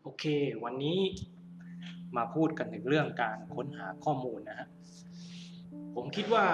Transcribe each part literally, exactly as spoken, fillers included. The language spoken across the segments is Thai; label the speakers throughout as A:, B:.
A: โอเควันนี้มาพูดกันถึงเรื่องการค้นหาข้อมูลนะฮะผมคิดว่า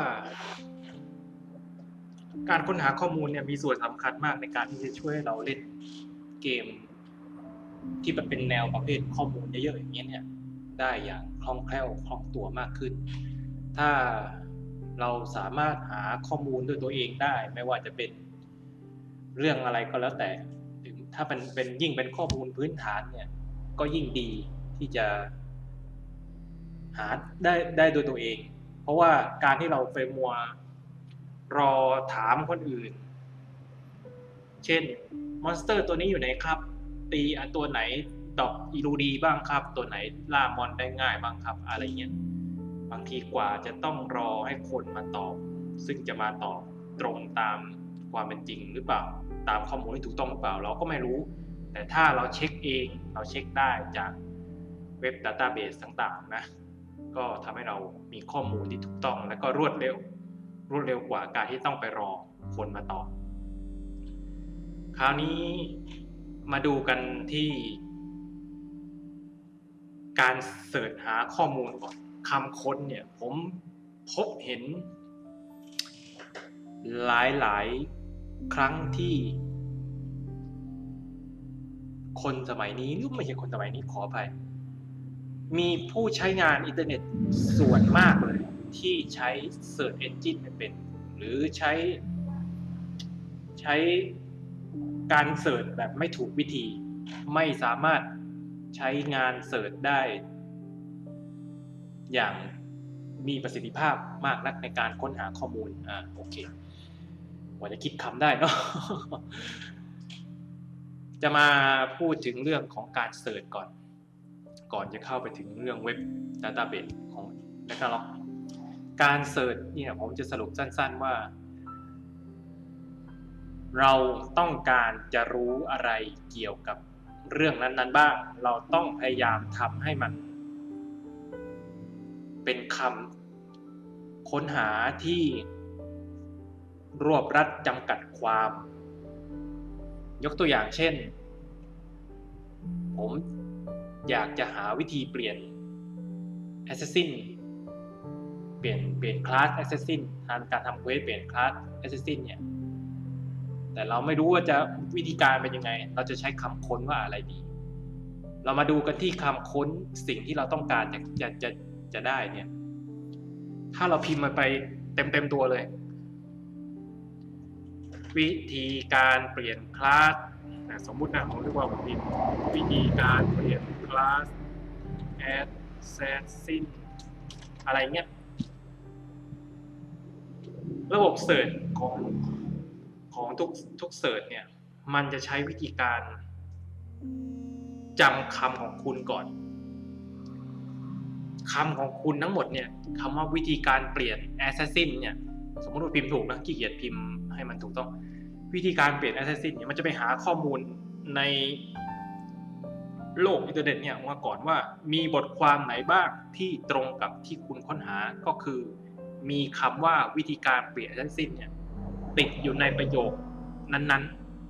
A: การค้นหาข้อมูลเนี่ยมีส่วนสำคัญมากในการที่จะช่วยเราเล่นเกมที่มันเป็นแนวประเภทข้อมูลเยอะๆอย่างเงี้ยเนี่ยได้อย่างคล่องแคล่วคล่องตัวมากขึ้นถ้าเราสามารถหาข้อมูลด้วยตัวเองได้ไม่ว่าจะเป็นเรื่องอะไรก็แล้วแต่ถ้าเป็นเป็นยิ่งเป็นข้อมูลพื้นฐานเนี่ยก็ยิ่งดีที่จะหาได้ได้โดยตัวเองเพราะว่าการที่เราไปมัวรอถามคนอื่นเช่นมอนสเตอร์ตัวนี้อยู่ไหนครับตีตัวไหนดอกอีรูดีบ้างครับตัวไหนล่ามอนได้ง่ายบ้างครับอะไรเงี้ยบางทีกว่าจะต้องรอให้คนมาตอบซึ่งจะมาตอบตรงตามความเป็นจริงหรือเปล่าตามข้อมูลที่ถูกต้องหรือเปล่าเราก็ไม่รู้แต่ถ้าเราเช็คเองเราเช็คได้จากเว็บ Database ต่างๆนะก็ทำให้เรามีข้อมูลที่ถูกต้องและก็รวดเร็วรวดเร็วกว่าการที่ต้องไปรอคนมาตอบคราวนี้มาดูกันที่การเสิร์ชหาข้อมูลก่อนคำค้นเนี่ยผมพบเห็นหลายๆครั้งที่คนสมัยนี้หรือไม่ใช่คนสมัยนี้ขออภัยมีผู้ใช้งานอินเทอร์เน็ตส่วนมากเลยที่ใช้ Search Engine ไม่เป็นหรือใช้ใช้การเสิร์ชแบบไม่ถูกวิธีไม่สามารถใช้งานเสิร์ชได้อย่างมีประสิทธิภาพมากนักในการค้นหาข้อมูลอ่าโอเคว่าจะคิดคำได้เนาะ จะมาพูดถึงเรื่องของการเสิร์ชก่อนก่อนจะเข้าไปถึงเรื่องเว็บ Database ของ Ragnarok การเสิร์ชเนี่ยผมจะสรุปสั้นๆว่าเราต้องการจะรู้อะไรเกี่ยวกับเรื่องนั้นๆบ้างเราต้องพยายามทำให้มันเป็นคำค้นหาที่รวบรัดจำกัดความยกตัวอย่างเช่นผมอยากจะหาวิธีเปลี่ยน Assassin เปลี่ยนเปลี่ยนคลาส Assassin ทางการทำเควสเปลี่ยนคลาส Assassin เนี่ยแต่เราไม่รู้ว่าจะวิธีการเป็นยังไงเราจะใช้คำค้นว่าอะไรดีเรามาดูกันที่คำค้นสิ่งที่เราต้องการจะจะจะจะได้เนี่ยถ้าเราพิมพ์มันไปเต็มเต็มตัวเลยวิธีการเปลี่ยนคลาสสมมุตินะผมเรียกว่าผมพิมพ์วิธีการเปลี่ยนคลาส Assassin อะไรเงี้ยระบบเสิร์ชของของทุกทุกเสิร์ชเนี่ยมันจะใช้วิธีการจำคำของคุณก่อนคำของคุณทั้งหมดเนี่ยคำว่าวิธีการเปลี่ยน Assassin เนี่ยสมมติว่าพิมพ์ถูกนะขี้เกียจพิมพ์ให้มันถูกต้องวิธีการเปลี่ยน Assassin เนี่ยมันจะไปหาข้อมูลในโลกอินเทอร์เน็ตเนี่ยมาก่อนว่ามีบทความไหนบ้างที่ตรงกับที่คุณค้นหาก็คือมีคำว่าวิธีการเปลี่ยน Assassin เนี่ยติดอยู่ในประโยคนั้น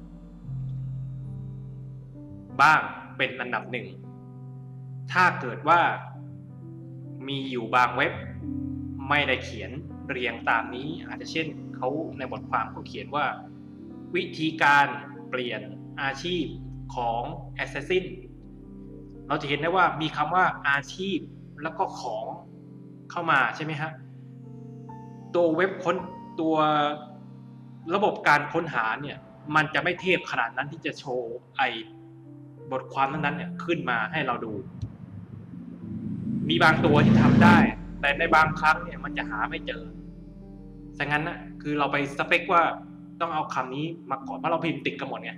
A: ๆบ้างเป็นอันดับหนึ่งถ้าเกิดว่ามีอยู่บางเว็บไม่ได้เขียนเรียงตามนี้อาจจะเช่นเขาในบทความเขาเขียนว่าวิธีการเปลี่ยนอาชีพของ Assassin เราจะเห็นได้ว่ามีคำว่าอาชีพแล้วก็ของเข้ามาใช่ไหมฮะตัวเว็บค้นตัวระบบการค้นหาเนี่ยมันจะไม่เทพขนาดนั้นที่จะโชว์ไอบทความนั้นๆเนี่ยขึ้นมาให้เราดูมีบางตัวที่ทำได้แต่ในบางครั้งเนี่ยมันจะหาไม่เจอฉะนั้นนะคือเราไปสเปคว่าต้องเอาคำนี้มาก่อนเพราะเราพิมพ์ติดกันหมดไง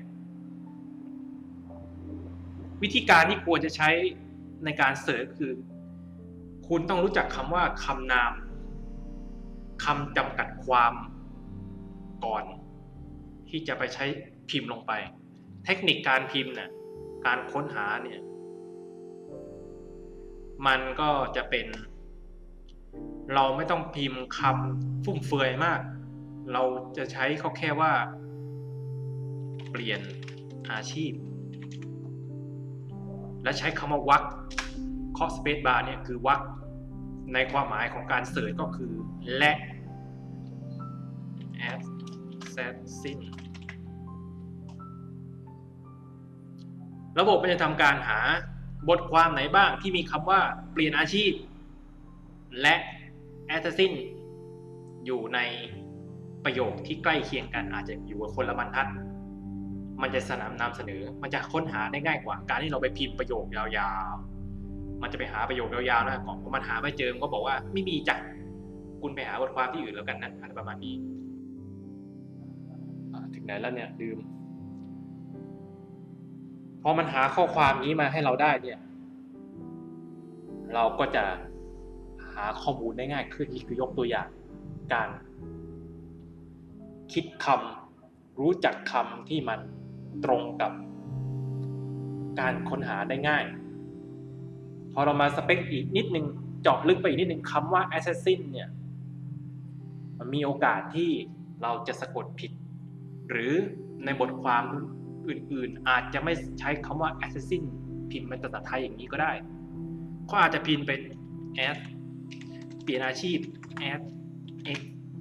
A: วิธีการที่ควรจะใช้ในการเสิร์ชคือคุณต้องรู้จักคำว่าคำนามคำจำกัดความก่อนที่จะไปใช้พิมพ์ลงไปเทคนิคการพิมพ์เนี่ยการค้นหาเนี่ยมันก็จะเป็นเราไม่ต้องพิมพ์คำฟุ่มเฟือยมากเราจะใช้เขาแค่ว่าเปลี่ยนอาชีพและใช้คำว่าวรรคเคาะ space bar เนี่ยคือวรรคในความหมายของการเสิร์ชก็คือและ assassin ระบบมันจะทำการหาบทความไหนบ้างที่มีคำว่าเปลี่ยนอาชีพและ assassin อยู่ในประโยคที่ใกล้เคียงกันอาจจะอยู่กับคนละบรรทัดมันจะสนำนำเสนอมันจะค้นหาได้ง่ายกว่าการที่เราไปพิมพ์ประโยคยาวๆมันจะไปหาประโยคยาวๆนะก่อนพอมันหาไม่เจอมันก็บอกว่าไม่มีจ้ะคุณไปหาบทความที่อื่นแล้วกันนะอะไรประมาณนี้ถึงไหนแล้วเนี่ยลืมพอมันหาข้อความนี้มาให้เราได้เนี่ยเราก็จะหาข้อมูลได้ง่ายขึ้นนี่คือยกตัวอย่างการคิดคำรู้จักคำที่มันตรงกับการค้นหาได้ง่ายพอเรามาสเปคอีกนิดนึงเจาะลึกไปอีกนิดนึงคำว่า assassin เนี่ยมันมีโอกาสที่เราจะสะกดผิดหรือในบทความอื่นๆอาจจะไม่ใช้คำว่า assassin พิมพ์เป็นภาษาไทยอย่างนี้ก็ได้เขาอาจจะพิมพ์เป็น as เปลี่ยนอาชีพ as x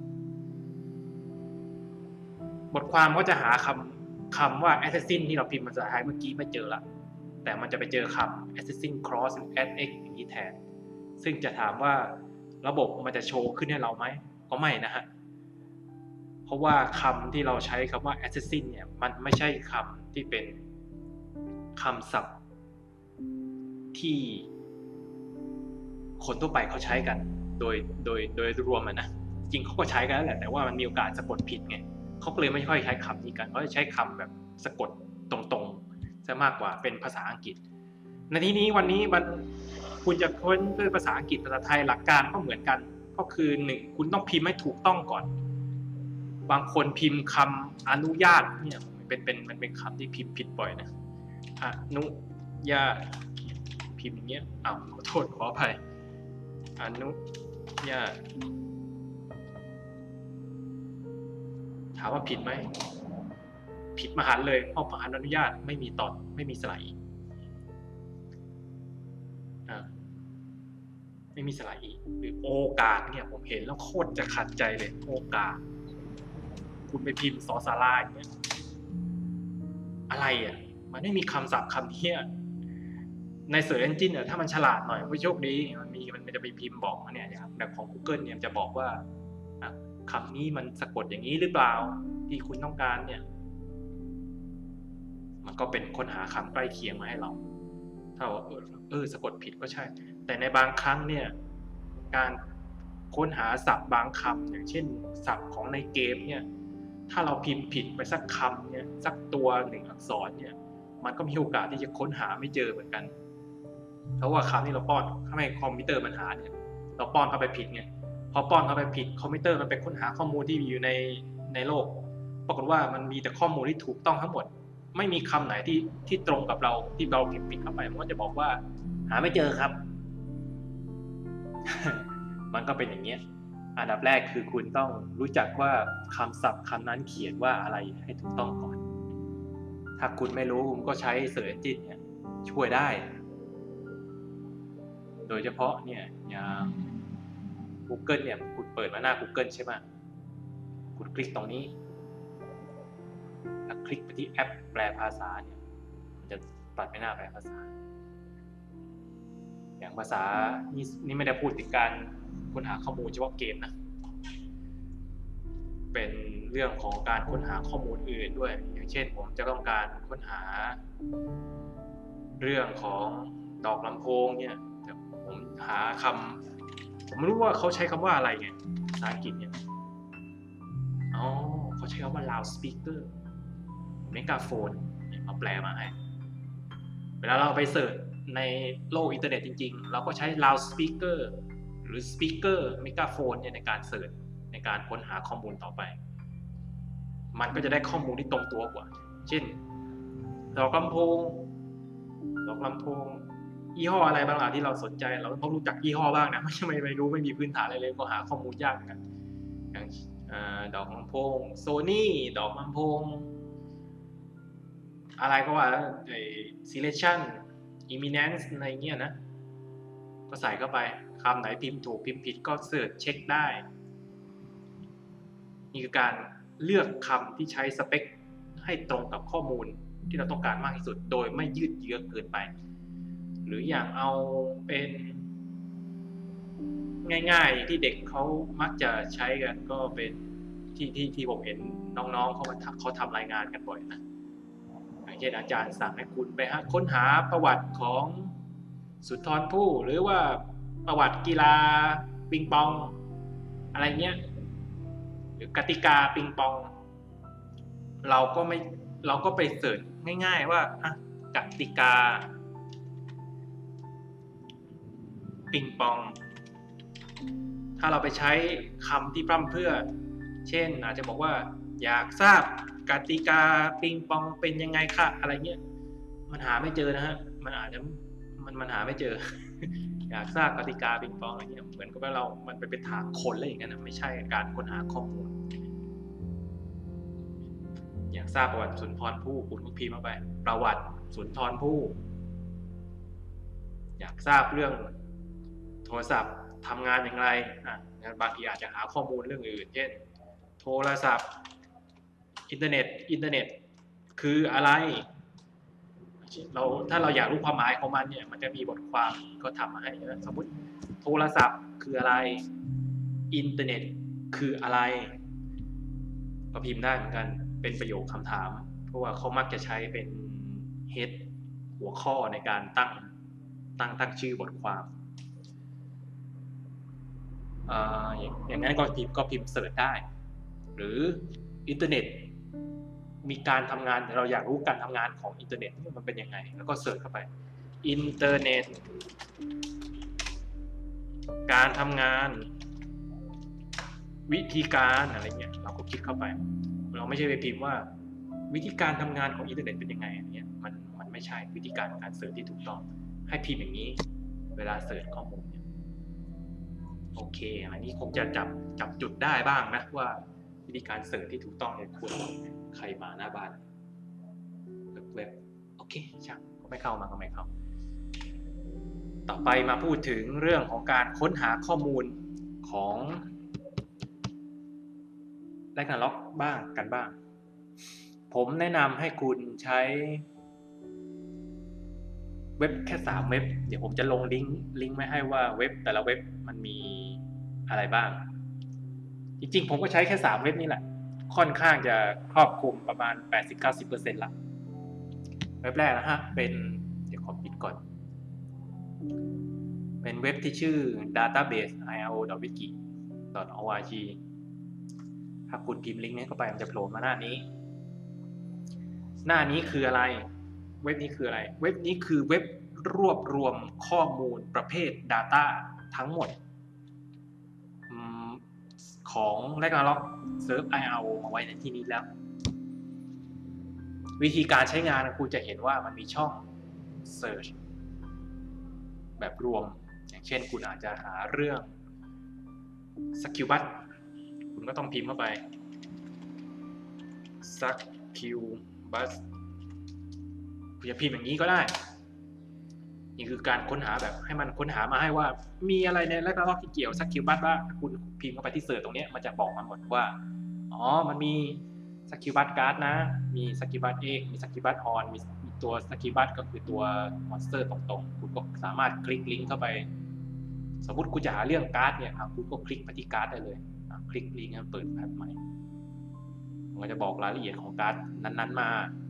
A: บทความก็จะหาคำคำว่า assassin ที่เราพิมพ์ภาษาไทยเมื่อกี้ไม่เจอละแต่มันจะไปเจอคำ assassin cross as x อย่างนี้แทนซึ่งจะถามว่าระบบมันจะโชว์ขึ้นให้เราไหมก็ไม่นะฮะเพราะว่าคำที่เราใช้คำว่า assassin เนี่ยมันไม่ใช่คำที่เป็นคำศัพท์ที่คนทั่วไปเขาใช้กันโดยโดยโดยรวมนะจริงเขาก็ใช้กันแล้วแหละแต่ว่ามันมีโอกาสสะกดผิดไงเขาเลยไม่ค่อยใช้คำนี้กันเขาจะใช้คำแบบสะกดตรงๆซะมากกว่าเป็นภาษาอังกฤษในที่นี้วันนี้มันคุณจะค้นด้วยภาษาอังกฤษภาษาไทยหลักการก็เหมือนกันก็คือหนึ่งคุณต้องพิมพ์ให้ถูกต้องก่อนบางคนพิมพ์คำอนุญาตเนี่ยเป็นเป็นมันเป็นคำที่พิมพ์ผิดบ่อยนะอนุญาตพิมพ์อย่างเงี้ยอ้าวขอโทษขออภัยอนุญาตถามว่าผิดไหมผิดมหันต์เลยเพราะอนุญาตไม่มีตอดไม่มีสระอีอ่าไม่มีสระอีหรือโอกาสเนี่ยผมเห็นแล้วโคตรจะขัดใจเลยโอกาสคุณไปพิมพ์สอสาราอย่างเงี้ยอะไรอ่ะมันไม่มีคำศัพท์คำเนี้ยใน Search Engine เนี่ยถ้ามันฉลาดหน่อยก็โชคดีมันมีมันจะไปพิมพ์บอกเนี่ยแบบของ Google เนี่ยจะบอกว่าคำนี้มันสะกดอย่างนี้หรือเปล่าที่คุณต้องการเนี่ยมันก็เป็นค้นหาคำใกล้เคียงมาให้เราถ้าว่าเออเออสะกดผิดก็ใช่แต่ในบางครั้งเนี่ยการค้นหาศัพท์บางคำอย่างเช่นศัพท์ของในเกมเนี่ยถ้าเราพิมพ์ผิดไปสักคำเนี่ยสักตัวหนึ่งอักษรเนี่ยมันก็มีโอกาสที่จะค้นหาไม่เจอเหมือนกันเพราะว่าคำที่เราป้อนทำให้คอมพิวเตอร์มันหาเนี่ยเราป้อนเข้าไปผิดไงพอป้อนเข้าไปผิดคอมพิวเตอร์มันไปค้นหาข้อมูลที่มีอยู่ในในโลกปรากฏว่ามันมีแต่ข้อมูลที่ถูกต้องทั้งหมดไม่มีคำไหนที่ที่ตรงกับเราที่เราพิมพ์ผิดเข้าไปมันก็จะบอกว่าหาไม่เจอครับ มันก็เป็นอย่างเงี้ยอันดับแรกคือคุณต้องรู้จักว่าคำศัพท์คำนั้นเขียนว่าอะไรให้ถูกต้องก่อนถ้าคุณไม่รู้คุณก็ใช้ Search Engine เนี่ยช่วยได้โดยเฉพาะเนี่ยอย่าง Google เนี่ยคุณเปิดมาหน้า Google ใช่ไหมคุณคลิกตรงนี้แล้วคลิกไปที่แอปแปลภาษาเนี่ยมันจะตัดไปหน้าแปลภาษาอย่างภาษานี่นี่ไม่ได้พูดถึงการค้นหาข้อมูลเฉพาะเกมนะเป็นเรื่องของการค้นหาข้อมูลอื่นด้วยอย่างเช่นผมจะต้องการค้นหาเรื่องของดอกลำโพงเนี่ยผมหาคำผมไม่รู้ว่าเขาใช้คำว่าอะไรไงภาษาอังกฤษเนี่ยอ๋อเขาใช้คำว่า loudspeaker megaphone เนี่ยมาแปลมาให้เวลาเราไปเสิร์ชในโลกอินเทอร์เน็ตจริงๆเราก็ใช้ loudspeaker หรือ speaker megaphone เนี่ยในการเสิร์ชในการค้นหาข้อมูลต่อไปมันก็จะได้ข้อมูลที่ตรงตัวกว่าเช่นดอกลำโพงดอกลำโพงยี่ห้ออะไรบ้างล่ะที่เราสนใจเราต้องรู้จักยี่ห้อบ้างนะไม่ใช่ไม่รู้ไม่มีพื้นฐานอะไรเลยก็หาข้อมูลยากกันอย่างดอกลำโพง Sony ดอกลำโพงอะไรก็ว่าไอ้ Selection imminence อะไรเงี้ยนะก็ใส่เข้าไปคำไหนพิมพ์ถูกพิมพ์ผิดก็เสิร์ชเช็คได้นี่คือการเลือกคำที่ใช้สเปคให้ตรงกับข้อมูลที่เราต้องการมากที่สุดโดยไม่ยืดเยื้อเกินไปหรืออย่างเอาเป็นง่ายๆที่เด็กเขามักจะใช้กันก็เป็นที่ที่ที่ผมเห็นน้องๆเขาเขาทำรายงานกันบ่อยนะอย่างเช่นอาจารย์สั่งให้คุณไปค้นหาประวัติของสุนทรภู่หรือว่าประวัติกีฬาปิงปองอะไรเงี้ยหรือกติกาปิงปองเราก็ไม่เราก็ไปเสิร์ชง่ายๆว่าอ่ะกติกาปิงปองถ้าเราไปใช้คำที่พร่ำเพรื่อเช่นอาจจะบอกว่าอยากทราบกติกาปิงปองเป็นยังไงคะอะไรเงี้ยมันหาไม่เจอนะฮะมันอาจจะมันมันหาไม่เจอ อยากทราบกติกาปิงปองอะไรเงี้ยเหมือนกับว่าเรามันไปเป็นถามคนเลยอย่างนั้นนะไม่ใช่การค้นหาข้อมูลอยากทราบประวัติสุนทรภู่คุณก็พิมพ์เข้าไปประวัติสุนทรภู่อยากทราบเรื่องโทรศัพท์ทำงานอย่างไรอ่ะบางทีอาจจะหาข้อมูลเรื่องอื่นเช่นโทรศัพท์อินเทอร์เน็ตอินเทอร์เน็ตคืออะไรเราถ้าเราอยากรู้ความหมายของมันเนี่ยมันจะมีบทความก็ทำมาให้สมมติโทรศัพท์คืออะไรอินเทอร์เน็ตคืออะไรก็พิมพ์ได้เหมือนกันเป็นประโยคคำถามเพราะว่าเขามักจะใช้เป็น head หัวข้อในการตั้งตั้งตั้งชื่อบทความอ่าอย่างนั้นก็พิมพ์ก็พิมพ์เสิร์ชได้หรืออินเทอร์เน็ตมีการทำงานเราอยากรู้การทำงานของอินเทอร์เน็ตมันเป็นยังไงแล้วก็เสิร์ชเข้าไปอินเทอร์เน็ตการทำงานวิธีการอะไรเงี้ยเราก็คลิกเข้าไปเราไม่ใช่ไปพิมพ์ว่าวิธีการทำงานของอินเทอร์เน็ตเป็นยังไงอย่างเงี้ยมันมันไม่ใช่วิธีการการเสิร์ชที่ถูกต้องให้พิมพ์อย่างนี้เวลาเสิร์ชข้อมูลเนี่ยโอเคอันนี้คงจะจับจับจุดได้บ้างนะว่าวิธีการเสิร์ชที่ถูกต้องเนี่ยควรใครมาหน้าบ้านเว็บโอเคช่างก็ไม่เข้ามาก็ไม่เข้าต่อไปมาพูดถึงเรื่องของการค้นหาข้อมูลของแลกนาล็อกบ้างกันบ้างผมแนะนำให้คุณใช้เว็บแค่สามเว็บเดี๋ยวผมจะลงลิงก์ลิงก์ไว้ให้ว่าเว็บแต่ละเว็บมันมีอะไรบ้างจริงๆผมก็ใช้แค่สามเว็บนี้แหละค่อนข้างจะครอบคลุมประมาณ แปดสิบถึงเก้าสิบเปอร์เซ็นต์ ละเว็บแรกนะฮะเป็นเดี๋ยวขอปิดก่อนเป็นเว็บที่ชื่อ database ไอ อาร์ โอ ดอท วิกิ ดอท โอ อาร์ จี ถ้าคุณพิมพ์ลิงก์นี้เข้าไปมันจะโผล่มาหน้านี้หน้านี้คืออะไรเว็บนี้คืออะไรเว็บนี้คือเว็บรวบรวมข้อมูลประเภท Data ทั้งหมดของ Ragnarok Serve ไอ อาร์ โอ มาไว้ในที่นี้แล้ววิธีการใช้งานคุณจะเห็นว่ามันมีช่อง Search แบบรวมอย่างเช่นคุณอาจจะหาเรื่อง Succubus คุณก็ต้องพิมพ์เข้าไป Succubus คุณจะพิมพ์อย่างนี้ก็ได้นี่คือการค้นหาแบบให้มันค้นหามาให้ว่ามีอะไรในแรกๆที่เกี่ยว Succubus บ้างคุณพิมพ์เข้าไปที่เสิร์ชตรงนี้มันจะบอกมาหมดว่าอ๋อมันมี Succubus Guard นะมี Succubus X มี Succubus On มีตัว Succubus ก็คือตัวมอนสเตอร์ตรงๆคุณก็สามารถคลิกลิงก์เข้าไปสมมุติคุณจะหาเรื่องการ์ดเนี่ยคุณก็คลิกไปที่การ์ดได้เลยคลิกลิงก์เปิดแพ็คใหม่มันจะบอกรายละเอียดของการ์ดนั้นๆมา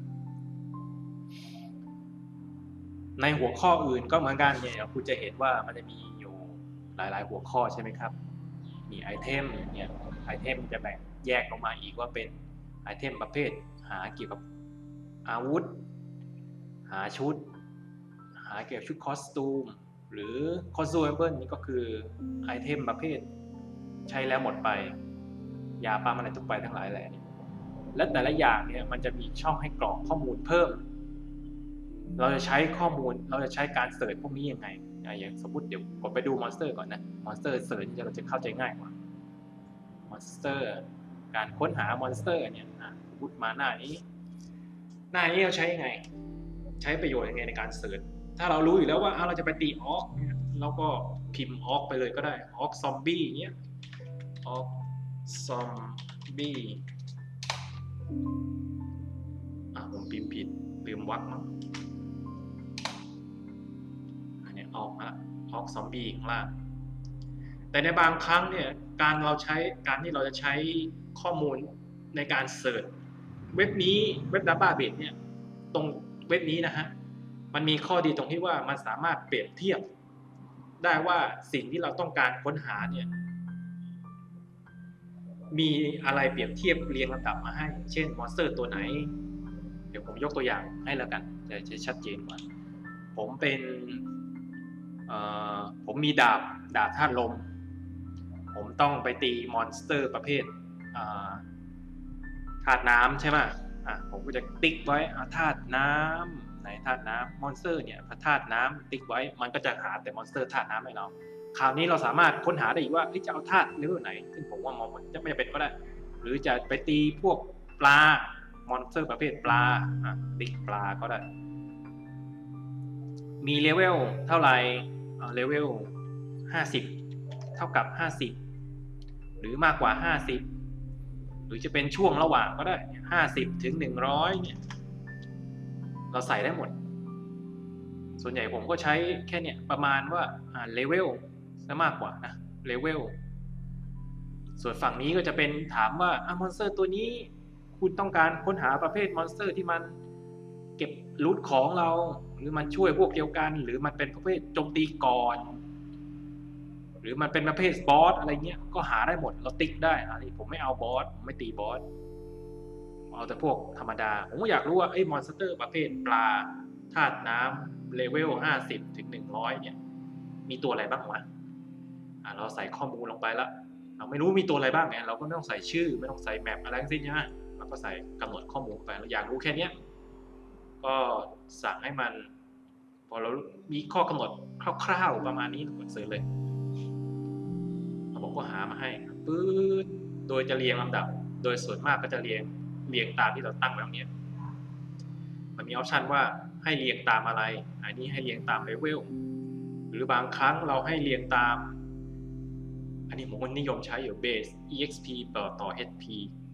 A: ในหัวข้ออื่นก็เหมือนกันเนี่ยคุณจะเห็นว่ามันจะมีอยู่หลายๆหัวข้อใช่ไหมครับมีไอเทมเนี่ยไอเทมจะแบ่งแยกลงมาอีกว่าเป็นไอเทมประเภทหาเกี่ยวกับอาวุธหาชุดหาเกี่ยวกับชุดคอสตูมหรือ consumable นี่ก็คือไอเทมประเภทใช้แล้วหมดไปยาปั๊มอะไรทุกไปทั้งหลายแหละและแต่ละอย่างเนี่ยมันจะมีช่องให้กรอกข้อมูลเพิ่มเราจะใช้ข้อมูลเราจะใช้การเสิร์ชพวกนี้ยังไงอย่างสมมติเดี๋ยวผมไปดูมอนสเตอร์ก่อนนะมอนสเตอร์เสิร์ชเราจะเข้าใจง่ายกว่ามอนสเตอร์การค้นหามอนสเตอร์เนี่ยสมมติมาหน้านี้หน้านี้เราใช้ยังไงใช้ประโยชน์ยังไงในการเสิร์ชถ้าเรารู้อยู่แล้วว่าเราจะไปตีออกเนี่ยเราก็พิมพ์ออกไปเลยก็ได้ออกซอมบี้เนี้ยออกซอมบี้อ่ะผมพิมพ์ผิดลืมวรรคมั้งอันนี้ออกมาออกซอมบี้ข้างล่างแต่ในบางครั้งเนี่ยการเราใช้การที่เราจะใช้ข้อมูลในการเสิร์ชเว็บนี้เว็บ Database เนี่ยตรงเว็บนี้นะฮะมันมีข้อดีตรงที่ว่ามันสามารถเปรียบเทียบได้ว่าสิ่งที่เราต้องการค้นหาเนี่ยมีอะไรเปรียบเทียบเรียงลำดับมาให้เช่นมอนสเตอร์ตัวไหนเดี๋ยวผมยกตัวอย่างให้แล้วกันจะจะชัดเจนกว่าผมเป็นผมมีดาบดาบธาตุลมผมต้องไปตีมอนสเตอร์ประเภทธาตุน้ำใช่ไหมอ่ะผมก็จะติ๊กไว้ธาตุน้ำไหนธาตุน้ำมอนสเตอร์เนี่ยพระธาตุน้ำติ๊กไว้มันก็จะหาแต่มอนสเตอร์ธาตุน้ำให้เราคราวนี้เราสามารถค้นหาได้อีกว่าจะเอาธาตุเลเวลไหนซึ่งผมว่ามองจะไม่เป็นก็ได้หรือจะไปตีพวกปลามอนสเตอร์ประเภทปลาอ่ะติ๊กปลาก็ได้มีเลเวลเท่าไหร่เลเวลห้าสิบเท่ากับห้าสิบหรือมากกว่าห้าสิบหรือจะเป็นช่วงระหว่างก็ได้ห้าสิบถึงหนึ่งร้อยเนี่ยเราใส่ได้หมดส่วนใหญ่ผมก็ใช้แค่เนี่ยประมาณว่าอ่าเลเวลซะมากกว่านะเลเวลส่วนฝั่งนี้ก็จะเป็นถามว่าอ่ะมอนสเตอร์ตัวนี้คุณต้องการค้นหาประเภทมอนสเตอร์ที่มันเก็บรูทของเราหรือมันช่วยพวกเดียวกันหรือมันเป็นประเภทโจมตีก่อนหรือมันเป็นประเภทบอสอะไรเงี้ยก็หาได้หมดเราติ๊กได้อันนี้ผมไม่เอาบอสผมไม่ตีบอสเอาแต่พวกธรรมดาผมก็อยากรู้ว่าไอ้มอนสเตอร์ประเภทปลาธาตุน้ำเลเวลห้าสิบถึงหนึ่งร้อยเนี่ยมีตัวอะไรบ้างวะอ่ะเราใส่ข้อมูลลงไปแล้วเราไม่รู้มีตัวอะไรบ้างไงเราก็ไม่ต้องใส่ชื่อไม่ต้องใส่แมปอะไรทั้งสิ้นใช่ไหมเราก็ใส่กำหนดข้อมูลไปเราอยากรู้แค่นี้ก็สั่งให้มันพอเรามีข้อกำหนดคร่าวๆประมาณนี้กดเสิร์ชเลยระบบก็หามาให้ปื๊ดโดยจะเรียงลำดับโดยส่วนมากก็จะเรียงเรียงตามที่เราตั้งไว้ตรงนี้มันมีออปชันว่าให้เรียงตามอะไรอันนี้ให้เรียงตามเลเวลหรือบางครั้งเราให้เรียงตามอันนี้ผมนิยมใช้อยู่ base อี เอ็กซ์ พี ต่อต่อ เอช พี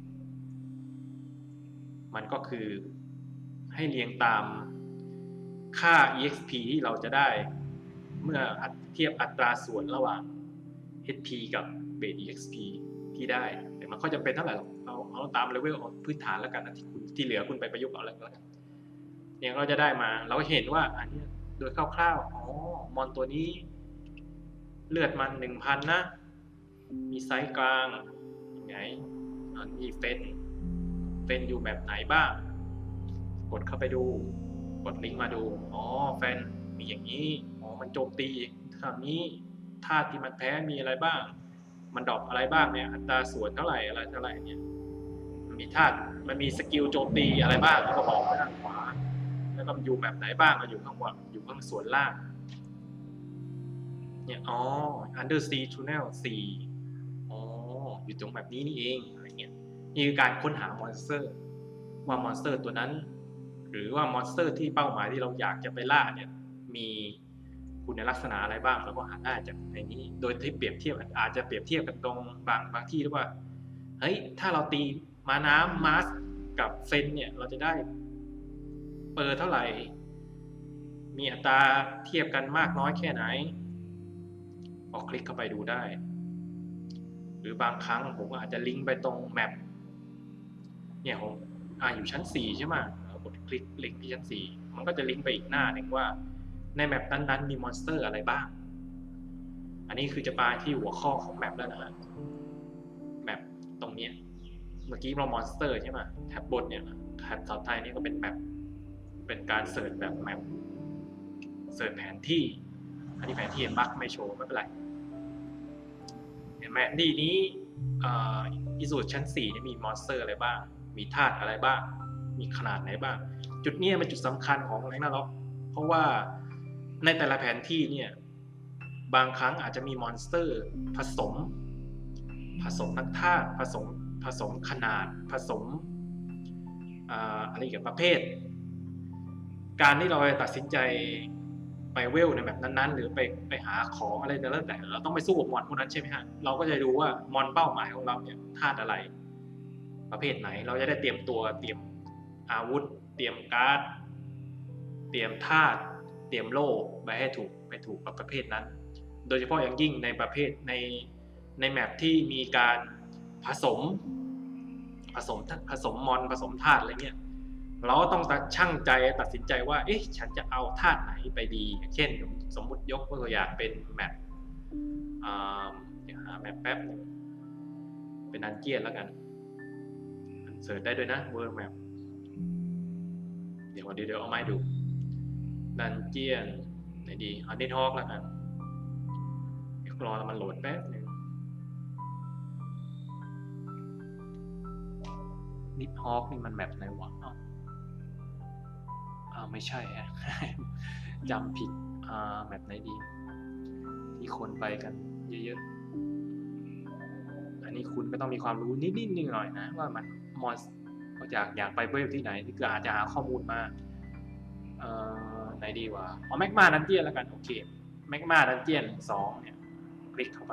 A: มันก็คือให้เรียงตามค่า อี เอ็กซ์ พี ที่เราจะได้เมื่อเทียบอัตราส่วนระหว่าง เอช พี กับ base อี เอ็กซ์ พี ที่ได้แต่มันก็จะเป็นเท่าไหร่หรอกเอาเอาตามเลเวลพื้นฐานแล้วกันนะที่คุณที่เหลือคุณไปประยุกต์เอาแล้วกันเนี่ยเราจะได้มาเราเห็นว่าอันนี้โดยคร่าวๆอ๋อมอนตัวนี้เลือดมัน หนึ่งพัน นะมีไซส์กลางยังไงอันนี้เฟนเฟนอยู่แบบไหนบ้างกดเข้าไปดูกดลิงก์มาดูอ๋อแฟนมีอย่างนี้อ๋อมันโจมตีทางนี้ธาตุที่มันแพ้มีอะไรบ้างมันดรอปอะไรบ้างเนี่ยอัตราส่วนเท่าไหร่อะไรเท่าไหร่เนี่ยมีธาตุมันมีสกิลโจมตีอะไรบ้างแล้วก็บอกไว้ด้านขวาแล้วก็อยู่แบบไหนบ้างก็อยู่ข้างบนอยู่ข้างส่วนล่างเนี่ยอ๋อ Undersea Tunnel สี่อ๋ออยู่ตรงแบบนี้นี่เองอะไรเงี้ยนี่คือการค้นหามอนสเตอร์ว่ามอนสเตอร์ตัวนั้นหรือว่ามอนสเตอร์ที่เป้าหมายที่เราอยากจะไปล่าเนี่ยมีคุณลักษณะอะไรบ้างแล้วก็หาได้จากในนี้โดยที่เปรียบเทียบอาจจะเปรียบเทียบกันตรงบางบางที่ด้วยว่าเฮ้ยถ้าเราตีม้าน้ำมาสกับเฟนเนี่ยเราจะได้เปอร์เท่าไหร่มีอัตราเทียบกันมากน้อยแค่ไหนออกคลิกเข้าไปดูได้หรือบางครั้งผมอาจจะลิงก์ไปตรงแมปเนี่ยผมอ่าอยู่ชั้นสี่ใช่ไหมกดคลิกลิงก์ที่ชั้นสี่มันก็จะลิงก์ไปอีกหน้าหนึ่งว่าในแมปนั้นๆมีมอนสเตอร์อะไรบ้างอันนี้คือจะไปที่หัวข้อของแมปแล้วนะฮะแมปตรงนี้เมื่อกี้เรามอนสเตอร์ใช่ไหมแท็บบนเนี่ยแท็บต่อไปนี่ก็เป็นแมปเป็นการเสิร์ชแบบแมปเสิร์ชแผนที่อันนี้แผนที่บั๊กไม่โชว์ไม่เป็นไรเห็นไหมนี่นี้อีสูตรชั้นสี่นี่มีมอนสเตอร์อะไรบ้างมีธาตุอะไรบ้างมีขนาดไหนบ้างจุดนี้เป็นจุดสำคัญของแรงนาล็อกเพราะว่าในแต่ละแผนที่เนี่ยบางครั้งอาจจะมีมอนสเตอร์ผสมผสมทั้งธาตุผสมผสมขนาดผสมอะไรกับประเภทการที่เราตัดสินใจไปเวลในแบบนั้นๆหรือไปไปหาของอะไรแต่ละแต่เราต้องไปสู้กับมอนพวกนั้นใช่ไหมฮะเราก็จะดูว่ามอนเป้าหมายของเราเนี่ยธาตุอะไรประเภทไหนเราจะได้เตรียมตัวเตรียมอาวุธเตรียมการ์ดเตรียมธาตุเตรียมโล่ไปให้ถูกไปถูกกับประเภทนั้นโดยเฉพาะอย่างยิ่งในประเภทในในแมปที่มีการผสมผสมผสมมอนผสมธาตุอะไรเงี้ยเราก็ต้องชั่งใจตัดสินใจว่าเอ๊ะฉันจะเอาธาตุไหนไปดีเช่นสมมุติยกตัวอย่างเป็นแมปอ่าเดี๋ยวหาแมปแป๊บนึงเป็นดันเจียนแล้วกันเสิร์ชได้ด้วยนะเวอร์แมปเดี๋ยวเดี๋ยวเอาไม้ดูดันเจียนไหนดีเอาเดนฮอกแล้วกันเดี๋ยวรอมันโหลดแป๊บนึงนิดฮอกนี่มันแมปไหนวะอ้าวไม่ใช่ฮะ จำผิดอ่าแมปไหนดีที่คนไปกันเยอะๆอันนี้คุณก็ต้องมีความรู้นิดๆหน่อยๆนะว่ามันมอนอยากอยากไปเวลที่ไหนที่ก็อาจจะหาข้อมูลมาเอ่อไหนดีวะเอาแมกมาดันเจียนแล้วกันโอเคแมกมาดันเจียนสองเนี่ยคลิกเข้าไป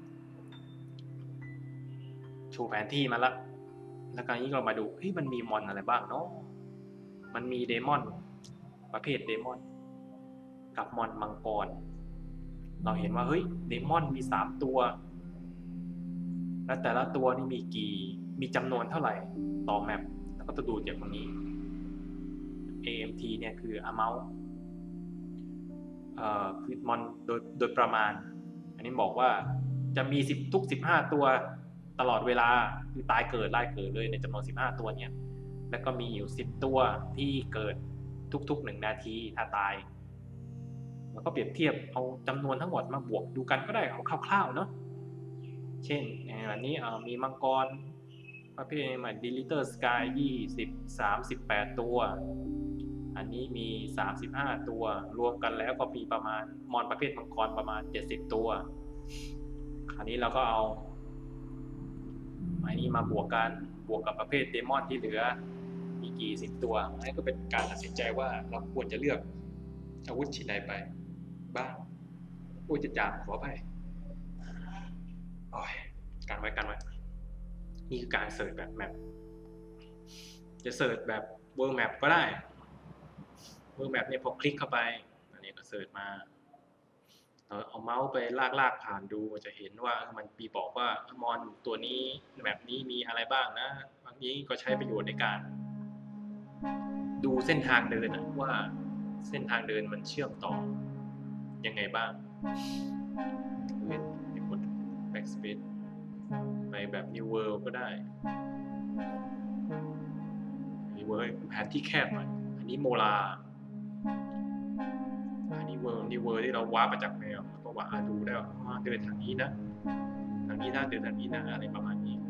A: โชว์แผนที่มาละแล้วก็นี้เรามาดูเฮ้ยมันมีมอนอะไรบ้างเนาะมันมีเดมอนประเภทเดมอนกับมอนมังกรเราเห็นว่าเฮ้ยเดมอนมีสามตัวและแต่ละตัวนี่มีกี่มีจำนวนเท่าไหร่ต่อแมปแล้วก็จะดูจากตรงนี้ เอ เอ็ม ที เนี่ยคือ amount เอ่อคือมอนโดยโดยประมาณอันนี้บอกว่าจะมีสิบทุกสิบห้าตัวตลอดเวลาคือตายเกิดไล่เกิดเลยในจำนวนสิบห้าตัวเนี่ยแล้วก็มีอยู่สิบตัวที่เกิดทุกๆหนึ่งนาทีถ้าตายแล้วก็เปรียบเทียบเอาจำนวนทั้งหมดมาบวกดูกันก็ได้เอาคร่าวๆเนาะเช่นอันนี้มีมังกรประเภทใหม่ Deleter Sky ยี่สิบ สามสิบแปดตัวอันนี้มีสามสิบห้าตัวรวมกันแล้วก็มีประมาณมอนประเภทมังกรประมาณเจ็ดสิบตัวอันนี้เราก็เอาอันนี้มาบวกกันบวกกับประเภทเดมอนที่เหลือมีกี่สิบตัวอันนี้ก็เป็นการตัดสินใจว่าเราควรจะเลือกอาวุธชิ้นใดไปบ้างผู้จะจามขอไปโอ้ยกันไว้กันไว้นี่คือการเสิร์ชแบบแมปจะเสิร์ชแบบ World Map ก็ได้ World Map เนี่ยพอคลิกเข้าไปอันนี้ก็เสิร์ชมาเราเอาเมาส์ไปลากๆผ่านดูจะเห็นว่ามันมีบอกว่ามอนตัวนี้แมปนี้มีอะไรบ้างนะบางทีก็ใช้ประโยชน์ในการดูเส้นทางเดินนะว่าเส้นทางเดินมันเชื่อมต่อยังไงบ้างเล่นไปกด backspace ไปแบบ new world ก็ได้ new world แผนที่แคบหน่อยอันนี้โมลาอันนี้ world new world ที่เราว้ามาจากแมวก็ว่าดูได้ว่าเดินทางนี้นะทางนี้นะเดินทางนี้นะอะไรประมาณนี้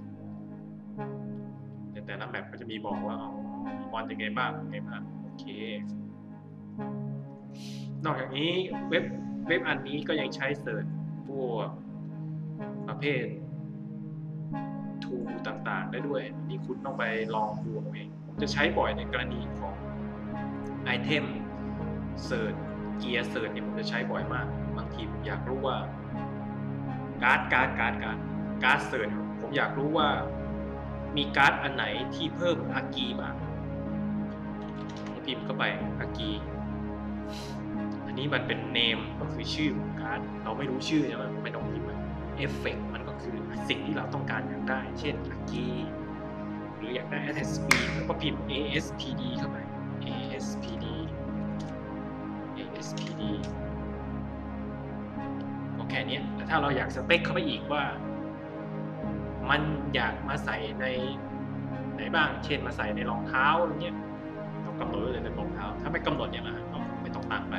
A: แต่แต่ละแมปก็จะมีบอกว่าเอามีมอนยังไงบ้างยังไงบ้างโอเคนอกจากนี้เว็บเว็บอันนี้ก็ยังใช้เสิร์ชพวกประเภททูต่างๆได้ด้วยนี่คุณต้องไปลองดูเอาเองผมจะใช้บ่อยในกรณีของไอเทมเสิร์ชเกียร์เสิร์ชเนี่ยผมจะใช้บ่อยมากบางทีผมอยากรู้ว่าการ์ดการ์ดการ์ดการ์ดการ์ดเสิร์ชผมอยากรู้ว่ามีการ์ดอันไหนที่เพิ่มอากีมาพิมพ์เข้าไปอากีอันนี้มันเป็นเนมก็คือชื่อของการ์ดเราไม่รู้ชื่อใช่ไหมไม่ต้องพิมพ์เอฟเฟกต์มันก็คือสิ่งที่เราต้องการอยากได้เช่นอากีหรืออยากได้ attack speed แล้วก็พิมพ์ เอ เอส พี ดี เข้าไป เอ เอส พี ดี เอ เอส พี ดี ก็แค่นี้แต่ถ้าเราอยากสเปคเข้าไปอีกว่ามันอยากมาใส่ในไหนบ้างเช่นมาใส่ในรองเท้าอะไรเงี้ยต้องกำหนดเลยในรองเท้าถ้าไม่กำหนดเนี่ยนะต้องไม่ต้องตั้งไป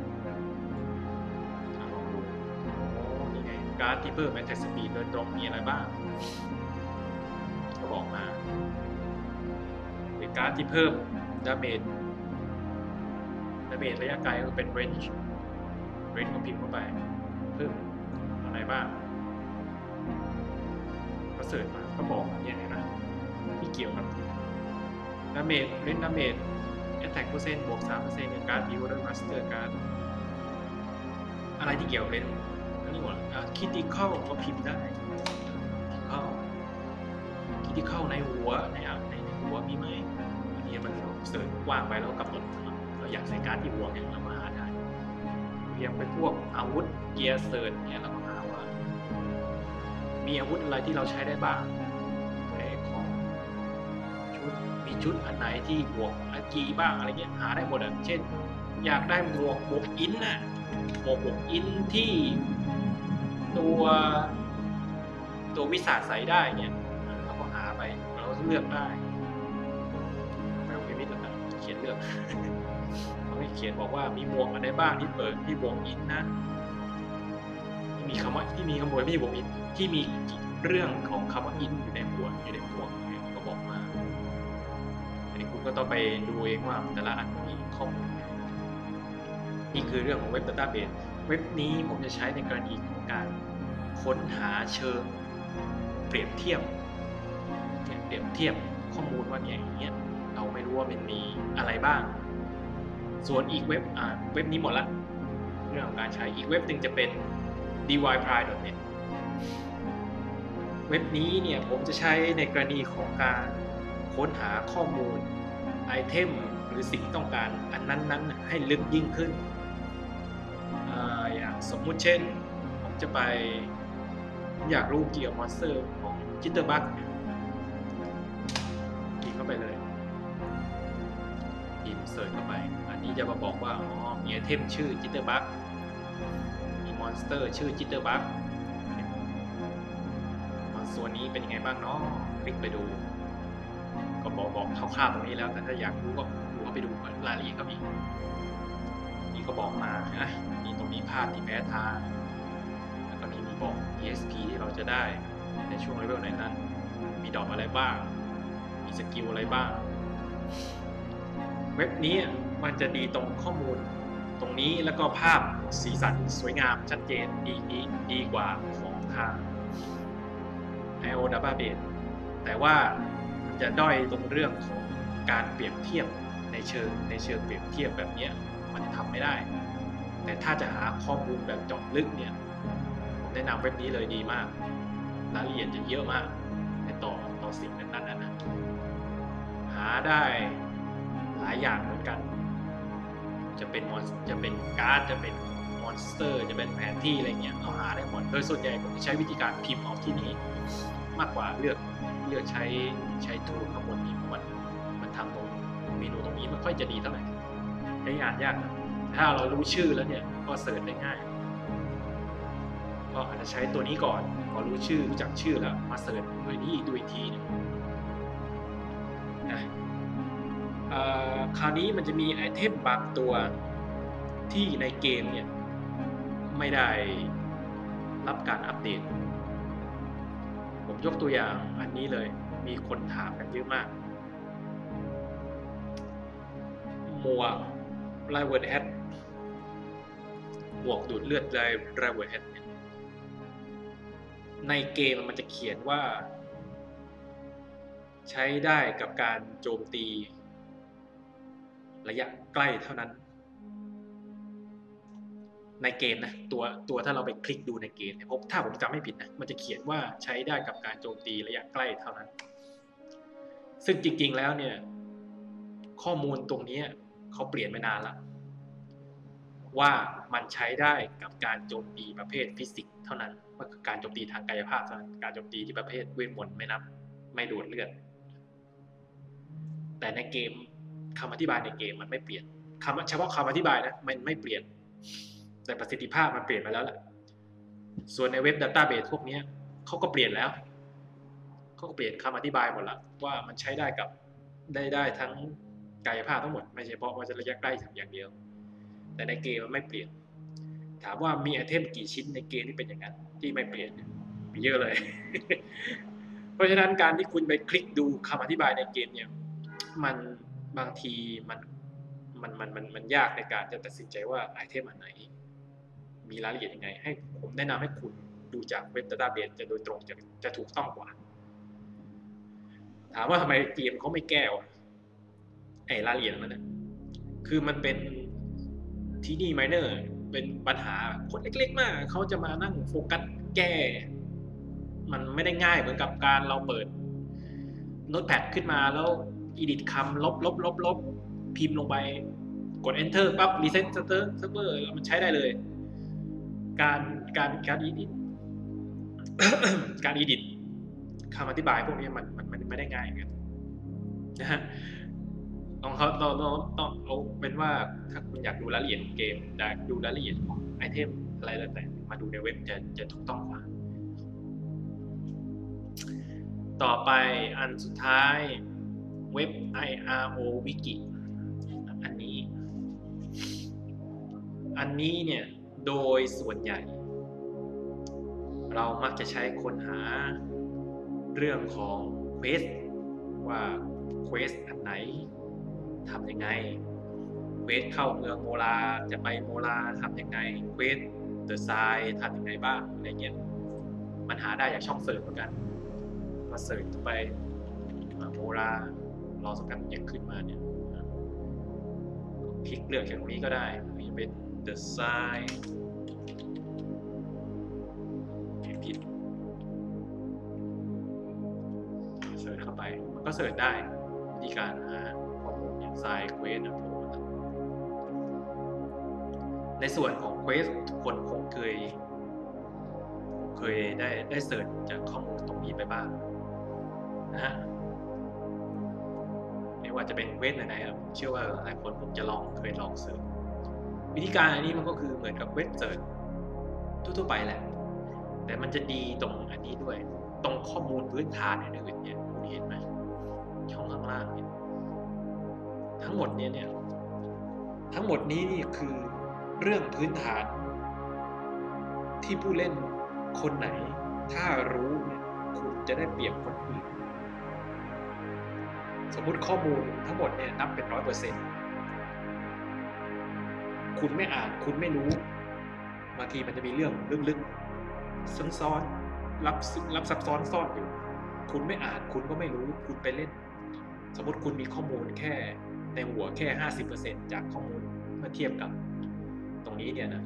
A: ลองดูนี่ไงการ์ดที่เพิ่มแอทแทคสปีดโดยตรงมีอะไรบ้างก็บอกมาหรือการ์ดที่เพิ่มดาเมจดาเมจระยะไกลก็เป็นเรนจ์เรนจ์ก็พิมพ์เข้าไปเพิ่มอะไรบ้างก็เสิร์ชมาก็บอกอย่างนี้นะที่เกี่ยวกับดาเมจเรนจ์ดาเมจแอตแทคเปอร์เซ็นต์บวก สามเปอร์เซ็นต์ กับการ์ดบิวเดอร์มาสเตอร์การ์ดอะไรที่เกี่ยวกับเลนอันนี้หมดคิดดิเข้าก็พิมพ์ได้เข้าคิดดิเข้าในหัวในอ่ะในหัวมีไหมอันนี้มันเสิร์ชกว้างไปแล้วกำหนดเราอยากใส่การที่หัวเนี่ยเรามาหาได้เรียงเป็นพวกอาวุธเกียร์เสิร์ชเนี่ยเราก็หาว่ามีอาวุธอะไรที่เราใช้ได้บ้างในของชุดมีชุดอันไหนที่บวกอากีบ้างอะไรเงี้ยหาได้หมดอ่ะเช่นอยากได้หมวกบวกอินน่ะหมวกบวกอินที่ตัวตัววิสาใส่ได้เนี่ยเราก็หาไปเราเลือกได้แมวพิมิตแล้วกันเขียนเลือกเขาให้เขียนบอกว่ามีหมวกอะไรบ้างที่เปิดที่บวกอินนะที่มีคำว่าที่มีคำว่าไม่ใช่บวกอินที่มีเรื่องของคำว่าอินอยู่ในหัวอยู่ในหมวกก็บอกมาอันนี้คุณก็ต้องไปดูเองว่าแต่ละอันมีข้อมูลนี่คือเรื่องของเว็บ Database เว็บนี้ผมจะใช้ในกรณีของการค้นหาเชิงเปรียบเทียบเปรียบเทียบข้อมูลว่าเนี่ยอย่างเงี้ยเราไม่รู้ว่ามันมีอะไรบ้างส่วนอีกเว็บอ่าเว็บนี้หมดละเรื่องของการใช้อีกเว็บหนึ่งจะเป็น ดี วาย พราย ดอท เน็ต เว็บนี้เนี่ยผมจะใช้ในกรณีของการค้นหาข้อมูลไอเทมหรือสิ่งต้องการอันนั้นๆให้ลึกยิ่งขึ้นอ่าอย่างสมมุติเช่นผมจะไปอยากรู้เกี่ยวกับมอนสเตอร์ของจิตเตอร์บัคพิมพ์เข้าไปเลยพิมพ์เสิร์ชเข้าไปอันนี้จะมาบอกว่าอ๋อมีไอเทมชื่อจิตเตอร์บัคมีมอนสเตอร์ชื่อจิตเตอร์บัคส่วนนี้เป็นยังไงบ้างเนาะคลิกไปดูก็บอกบอกคร่าวๆตรงนี้แล้วแต่ถ้าอยากรู้ก็ดูเข้าไปดูรายละเอียดก็มีนี่ก็บอกมานะมีตรงนี้ภาพที่แพ้ทางแล้วก็นี่มีบอก อี เอ็กซ์ พี ที่เราจะได้ในช่วงเลเวลไหนนั้นมีดอกอะไรบ้างมีสกิลอะไรบ้างเว็บนี้มันจะดีตรงข้อมูลตรงนี้แล้วก็ภาพสีสันสวยงามชัดเจนดีนี้ดีกว่าของทาง ไอ โอ Database แต่ว่ามันจะด้อยตรงเรื่องของการเปรียบเทียบในเชิงในเชิงเปรียบเทียบแบบนี้มันทำไม่ได้แต่ถ้าจะหาข้อมูลแบบเจาะลึกเนี่ยผมแนะนำเว็บนี้เลยดีมากรายละเอียดจะเยอะมากในต่อต่อสิ่งนั้นๆนะหาได้หลายอย่างเหมือนกันจะเป็นมอนจะเป็นการ์ดจะเป็นมอนสเตอร์จะเป็นแผนที่อะไรเงี้ยเอาหาได้หมดโดยส่วนใหญ่ผมจะใช้วิธีการพิมพ์เอาที่นี่มากกว่าเลือกเลือกใช้ใช้ทูลข้างบนนี้มันมันทำตรงเมนูตรงนี้ไม่ค่อยจะดีเท่าไหร่ใช้งานยากถ้าเรารู้ชื่อแล้วเนี่ยก็เสิร์ชได้ง่ายก็อาจจะใช้ตัวนี้ก่อนพอรู้ชื่อรู้จักชื่อแล้วมาเสิร์ชด้วยนี้ดูอีกทีนึงนะคราวนี้มันจะมีไอเทมบางตัวที่ในเกมเนี่ยไม่ได้รับการอัปเดตผมยกตัวอย่างอันนี้เลยมีคนถามกันเยอะมากหมวกไลเวิร์ดแฮทหมวกดูดเลือดไลเวิร์ดแฮทในเกมมันจะเขียนว่าใช้ได้กับการโจมตีระยะใกล้เท่านั้นในเกมนะตัวตัวถ้าเราไปคลิกดูในเกมเนี่ยถ้าผมจำไม่ผิดนะมันจะเขียนว่าใช้ได้กับการโจมตีระยะใกล้เท่านั้นซึ่งจริงๆแล้วเนี่ยข้อมูลตรงนี้เขาเปลี่ยนไปนานแล้วว่ามันใช้ได้กับการโจมตีประเภทฟิสิกส์เท่านั้นก็คือการโจมตีทางกายภาพเท่านั้นการโจมตีที่ประเภทเวทมนต์ไม่นับไม่ดูดเลือดแต่ในเกมคำอธิบายในเกมมันไม่เปลี่ยนคำเฉพาะคำอธิบายนะมันไม่เปลี่ยนแต่ประสิทธิภาพมันเปลี่ยนไปแล้วแหละส่วนในเว็บ Database พวกนี้เขาก็เปลี่ยนแล้วเขาก็เปลี่ยนคำอธิบายหมดแล้วว่ามันใช้ได้กับได้ได้ทั้งกายภาพทั้งหมดไม่ใช่เฉพาะว่าจะระยะใกล้อย่างเดียวแต่ในเกมมันไม่เปลี่ยนถามว่ามีไอเทมกี่ชิ้นในเกมที่เป็นอย่างนั้นที่ไม่เปลี่ยนมีเยอะเลย เพราะฉะนั้นการที่คุณไปคลิกดูคำอธิบายในเกมเนี่ยมันบางทีมันมันมันมันมันยากในการจะตัดสินใจว่าไอเทมอันไหนมีรายละเอียดยังไงให้ผมแนะนำให้คุณดูจากเว็บ Database จะโดยตรงจะจะถูกต้องกว่าถามว่าทำไมเกมเขาไม่แก้วะไอ้รายละเอียดมันนะคือมันเป็นทีนี่ไมเนอร์เป็นปัญหาคนเล็กๆมากเขาจะมานั่งโฟกัสแก้มันไม่ได้ง่ายเหมือนกับการเราเปิดโน้ตแพดขึ้นมาแล้ว edit คำลบลบลบลบพิมพ์ลงไปกด enter ปั๊บ reset server server มันใช้ได้เลยการการการ edit การ edit คำอธิบายพวกนี้มันมันมันไม่ได้ง่ายกันนะฮะต้องเขาต้องต้องต้องเอาเป็นว่าถ้าคุณอยากดูรายละเอียดของเกมอยากดูรายละเอียดของไอเทมอะไรต่างๆมาดูในเว็บจะจะถูกต้องกว่าต่อไปอันสุดท้ายเว็บ ไอ อาร์ โอ Wiki อันนี้อันนี้เนี่ยโดยส่วนใหญ่เรามักจะใช้ค้นหาเรื่องของเควสว่าเควสอันไหนทำยังไงเควสเข้าเมืองโมลาจะไปโมลาทำยังไงเควสเดอะไซด์ทำยังไงบ้างอะไรเงี้ยมันหาได้จากช่องเสิร์ชเหมือนกันมาเสิร์ชไปโมลารอสักกันยังขึ้นมาเนี่ยคลิกเลือกจากตรงนี้ก็ได้จะเป็น the sign ผิดเสิร์ชเข้าไปมันก็เสิร์ชได้วิธีการหาข้อมูลอย่าง sign quest นะในส่วนของ quest ทุกคนคงเคยเคยได้ได้เสิร์ชจากข้อมูลตรงนี้ไปบ้างนะฮะไม่ว่าจะเป็นเว็บไหนๆครับเชื่อว่าหลายคนผมจะลองเคยลองเสิร์ชวิธีการอันนี้มันก็คือเหมือนกับเว็บเสิร์ชทั่วๆไปแหละแต่มันจะดีตรงอันนี้ด้วยตรงข้อมูลพื้นฐานอื่นๆเนี่ยคุณเห็นไหมช่องข้างล่างเนี่ยทั้งหมดเนี่ยเนี่ยทั้งหมดนี้นี่คือเรื่องพื้นฐานที่ผู้เล่นคนไหนถ้ารู้เนี่ยคุณจะได้เปรียบคนอื่นสมมุติข้อมูลทั้งหมดเนี่ยนับเป็นร้อยเปอร์เซ็นต์คุณไม่อ่านคุณไม่รู้บางทีมันจะมีเรื่องลึกๆซ้อนๆลับลับซับซ้อนซ่อนอยู่คุณไม่อ่านคุณก็ไม่รู้คุณไปเล่นสมมติคุณมีข้อมูลแค่ในหัวแค่ ห้าสิบเปอร์เซ็นต์ จากข้อมูลเมื่อเทียบกับตรงนี้เนี่ยนะ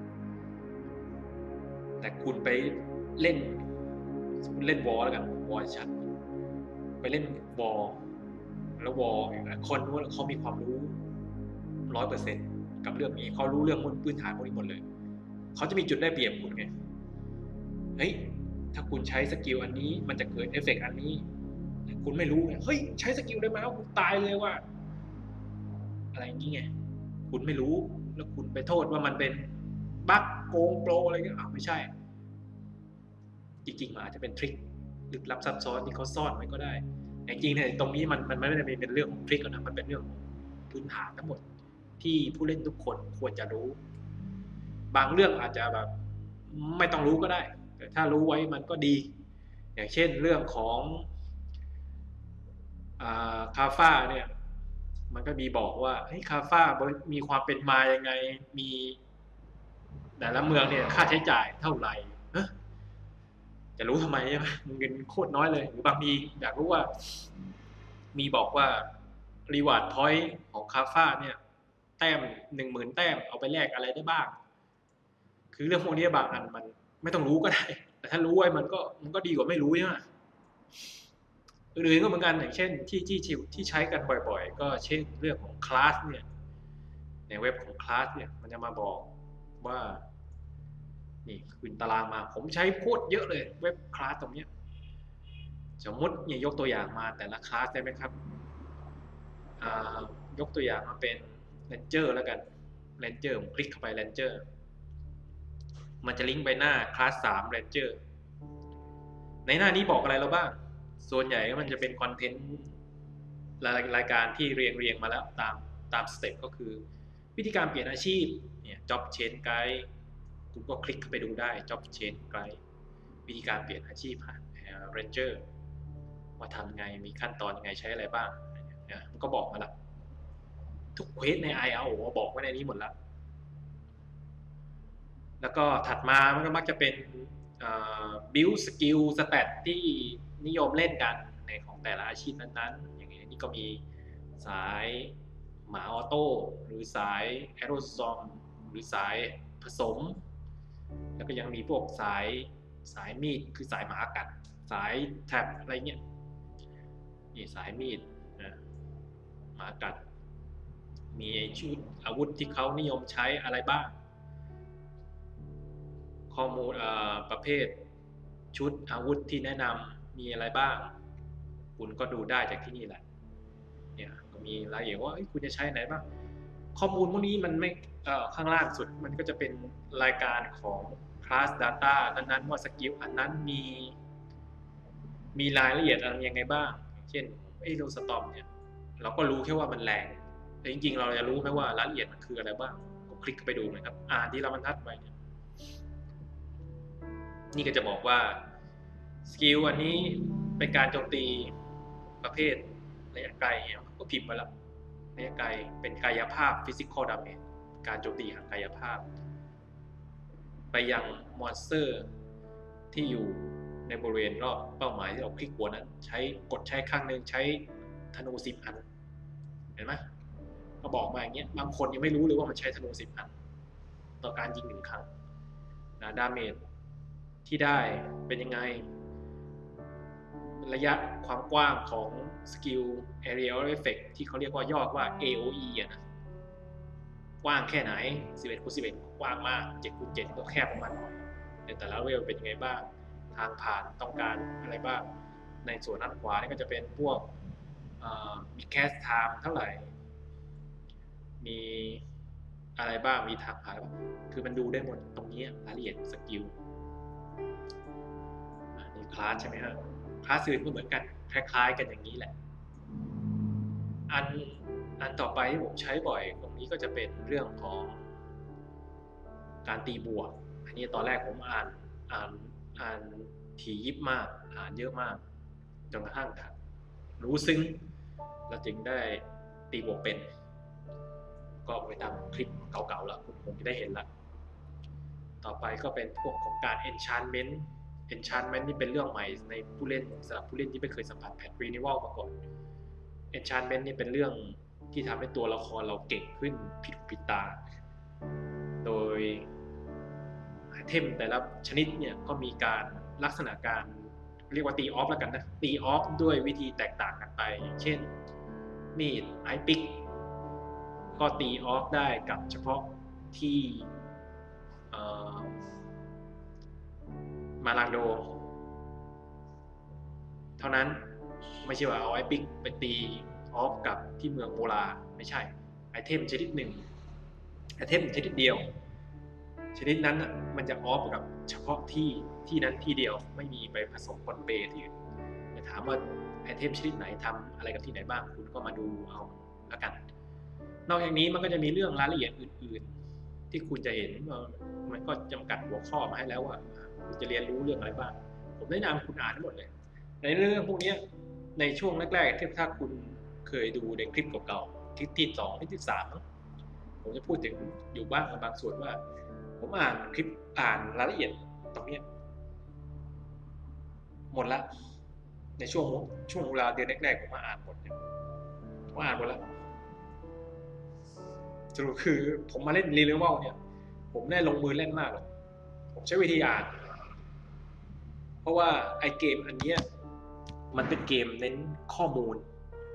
A: แต่คุณไปเล่นเล่นวอลแล้วกันวอลชัดไปเล่นวอลแล้ววอลคนว่าเขามีความรู้ ร้อยเปอร์เซ็นต์ กับเรื่องนี้เขารู้เรื่องพื้นฐานพวกนี้หมดเลยเขาจะมีจุดได้เปรียบคุณไงเฮ้ยถ้าคุณใช้สกิลอันนี้มันจะเกิดเอฟเฟกต์อันนี้คุณไม่รู้ไงเฮ้ยใช้สกิลได้ไหมคุณตายเลยว่าอะไรอย่างนี้ไงคุณไม่รู้แล้วคุณไปโทษว่ามันเป็นบั๊กโกงโปรอะไรก็อ้าวไม่ใช่จริงๆมันอาจจะเป็นทริคลึกลับซับซ้อนที่เขาซ่อนไว้ก็ได้จริงๆเนี่ยตรงนี้มันมันไม่ได้เป็นเรื่องของทริคนะมันเป็นเรื่องพื้นฐานทั้งหมดที่ผู้เล่นทุกคนควรจะรู้บางเรื่องอาจจะแบบไม่ต้องรู้ก็ได้แต่ถ้ารู้ไว้มันก็ดีอย่างเช่นเรื่องของอ่าคาฟ้าเนี่ยมันก็มีบอกว่าเฮ้ยคาฟ้ามีความเป็นมายังไงมีแต่ละเมืองเนี่ยค่าใช้จ่ายเท่าไหร่จะรู้ทำไมใช่ไหมมันเงินโคตรน้อยเลยหรือบางทีอยากรู้ว่ามีบอกว่ารีวาร์ดพอยต์ของคาฟ้าเนี่ยแต้มหนึ่งหมื่นแต้มเอาไปแลกอะไรได้บ้างคือเรื่องพวกนี้บางอันมันไม่ต้องรู้ก็ได้แต่ถ้ารู้ไว้มันก็มันก็ดีกว่าไม่รู้ใช่ไหมอื่นๆก็เหมือนกันอย่างเช่นที่ที่ที่ใช้กันบ่อยๆก็เช่นเรื่องของคลาสเนี่ยในเว็บของคลาสเนี่ยมันจะมาบอกว่านี่ขึ้นตารางมาผมใช้โคตรเยอะเลยเว็บคลาสตรงนี้สมมติเนี่ยยกตัวอย่างมาแต่ละคลาสได้ไหมครับยกตัวอย่างมาเป็นเรนเจอร์แล้วกันเรนเจอร์ผมคลิกเข้าไปเรนเจอร์มันจะลิงก์ไปหน้าคลาสสามเรนเจอร์ในหน้านี้บอกอะไรเราบ้างส่วนใหญ่มันจะเป็นคอนเทนต์รายการที่เรียงเรียงมาแล้วตามตามสเต็ปก็คือวิธีการเปลี่ยนอาชีพเนี่ย job change guide คุณก็คลิกเข้าไปดูได้ job change guide วิธีการเปลี่ยนอาชีพเรนเจอร์ว่าทำไงมีขั้นตอนยังไงใช้อะไรบ้างมันก็บอกมาแล้วทุกเควสใน ไอ อาร์ โอ บอกไว้ในนี้หมดแล้วแล้วก็ถัดมามันก็มักจะเป็นbuild skill stat ที่นิยมเล่นกันในของแต่ละอาชีพนั้นๆอย่างนี้นี่ก็มีสายหมาออโต้หรือสายแอโรซอมหรือสายผสมแล้วก็ยังมีพวกสายสายมีดคือสายหมากัดสายแท็บอะไรเงี้ยนี่สายมีดนะหมากัดมีชุดอาวุธที่เขานิยมใช้อะไรบ้างข้อมูลประเภทชุดอาวุธที่แนะนำมีอะไรบ้างคุณก็ดูได้จากที่นี่แหละเนี่ยก็มีรายละเอียดว่าคุณจะใช้ไหนบ้างข้อมูลพวกนี้มันไม่ข้างล่างสุดมันก็จะเป็นรายการของ class data นั้นๆว่าสกิลอันนั้นมีมีรายละเอียดอะไรยังไงบ้างเช่นไอ้โลสตอมเนี่ยเราก็รู้แค่ว่ามันแรงแต่จริงๆเราจะรู้ไหมว่ารายละเอียดมันคืออะไรบ้างก็คลิกไปดูนะครับอ่านที่เราบรรทัดไปเนี่ยนี่ก็จะบอกว่าสกิลอันนี้เป็นการโจมตีประเภทระยะไกลเนี่ยก็พิมพ์มาแล้วระยะไกลเป็นกายภาพ physical damage การโจมตีทางกายภาพไปยังมอนสเตอร์ที่อยู่ในบริเวณรอบเป้าหมายที่เราคลิกหัวนั้นใช้กดใช้ครั้งหนึ่งใช้ธนูสิบอันเห็นไหมก็บอกมาอย่างเงี้ยบางคนยังไม่รู้เลยว่ามันใช้ธนูสิบอันต่อการยิงหนึ่งครั้งนะดาเมจที่ได้เป็นยังไงระยะความกว้างของสกิล Aerial Effect ที่เขาเรียกว่าย่อว่า เอ โอ อี อ่ะนะกว้างแค่ไหนสิบเอ็ดคูณสิบเอ็ดกว้างมากเจ็ดคูณเจ็ดก็แคบประมาณหน่อยแต่แต่ละเวลเป็นยังไงบ้างทางผ่านต้องการอะไรบ้างในส่วนด้านขวานี่ก็จะเป็นพวกมีแคสไทม์เท่าไหร่มีอะไรบ้างมีทางผ่านคือมันดูได้หมดตรงนี้รายละเอียดสกิลนี่คลาสใช่ไหมฮะคลาสอื่นก็เหมือนกันคล้ายๆกันอย่างนี้แหละอันอันต่อไปที่ผมใช้บ่อยตรงนี้ก็จะเป็นเรื่องของการตีบวกอันนี้ตอนแรกผมอ่านอ่านอ่านถี่ยิบมากอ่านเยอะมากจนกระทั่งรู้ซึ้งแล้วจึงได้ตีบวกเป็นก็ไปตามคลิปเก่าๆแล้วคุณคงจะได้เห็นละต่อไปก็เป็นพวกของการ enchantment enchantment นี่เป็นเรื่องใหม่ในผู้เล่นสำหรับผู้เล่นที่ไม่เคยสัมผัสแพท renewal มาก่อน enchantment นี่เป็นเรื่องที่ทำให้ตัวละครเราเก่งขึ้นผิดผิดตาโดยไอเทมแต่ละชนิดเนี่ยก็มีการลักษณะการเรียกว่าตีออฟแล้วกันนะตีออฟด้วยวิธีแตกต่างกันไปอย่างเช่นมีดไอปิกก็ตีออฟได้กับเฉพาะที่มาลังโดเท่านั้นไม่ใช่ว่าเอาไอปิกไปตีออฟกับที่เมืองโบราณไม่ใช่ไอเทมชนิดหนึ่งไอเทมชนิดเดียวชนิดนั้นมันจะออฟกับเฉพาะที่ที่นั้นที่เดียวไม่มีไปผสมปนเปที่อื่นแต่ถามว่าไอเทมชนิดไหนทำอะไรกับที่ไหนบ้างคุณก็มาดูเอาละกันนอกจากนี้มันก็จะมีเรื่องรายละเอียดอื่นๆที่คุณจะเห็นมันก็จำกัดหัวข้อมาให้แล้วว่าคุณจะเรียนรู้เรื่องอะไรบ้างผมแนะนำคุณอ่านทั้งหมดเลยในเรื่องพวกนี้ในช่วงแรกๆที่ถ้าคุณเคยดูในคลิปเก่าๆคลิปที่สองคลิปที่สามผมจะพูดถึงอยู่บ้างบางส่วนว่าผมอ่านคลิปอ่านรายละเอียดตรงนี้หมดละในช่วงช่วงเวลาเดือนแรกๆผมมาอ่านหมดเนี่ยผมอ่านหมดแล้วสรุปคือผมมาเล่นรีเลเวลเนี่ยผมได้ลงมือเล่นมากเลยผมใช้วิธีอ่านเพราะว่าไอเกมอันนี้มันเป็นเกมเน้นข้อมูล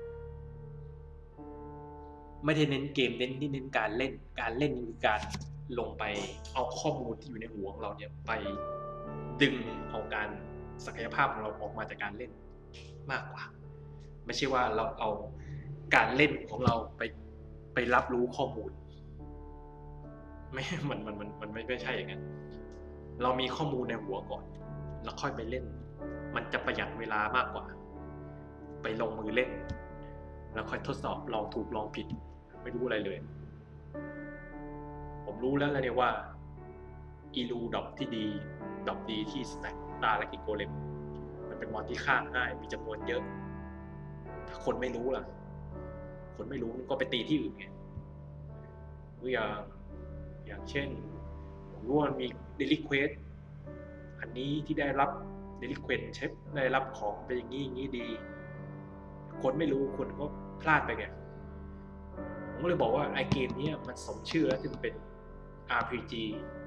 A: ไม่ได้เน้นเกมเน้นที่เน้นการเล่นการเล่นคือการลงไปเอาข้อมูลที่อยู่ในหัวของเราเนี่ยไปดึงเอาการศักยภาพของเราออกมาจากการเล่นมากกว่าไม่ใช่ว่าเราเอาการเล่นของเราไปไปรับรู้ข้อมูลไม่มันมันมันมันไม่ใช่อย่างนั้นเรามีข้อมูลในหัวก่อนแล้วค่อยไปเล่นมันจะประหยัดเวลามากกว่าไปลงมือเล่นแล้วค่อยทดสอบลองถูกลองผิดไม่รู้อะไรเลยผมรู้แล้วนะเนี่ยว่าอีลูดอกที่ดีดอกดีที่สแต็กตาและกิโกเลมมันเป็นมอนที่ฆ่าง่ายมีจำนวนเยอะถ้าคนไม่รู้ล่ะคนไม่รู้มันก็ไปตีที่อื่นไงอย่างอย่างเช่นผมรู้ว่ามีเดลิเควสอันนี้ที่ได้รับเดลิเควสเชฟได้รับของเป็นอย่างนี้อย่างนี้ดีคนไม่รู้คนก็พลาดไปไงผมก็เลยบอกว่าไอเกมนี้มันสมชื่อแล้วที่มันเป็น อาร์ พี จี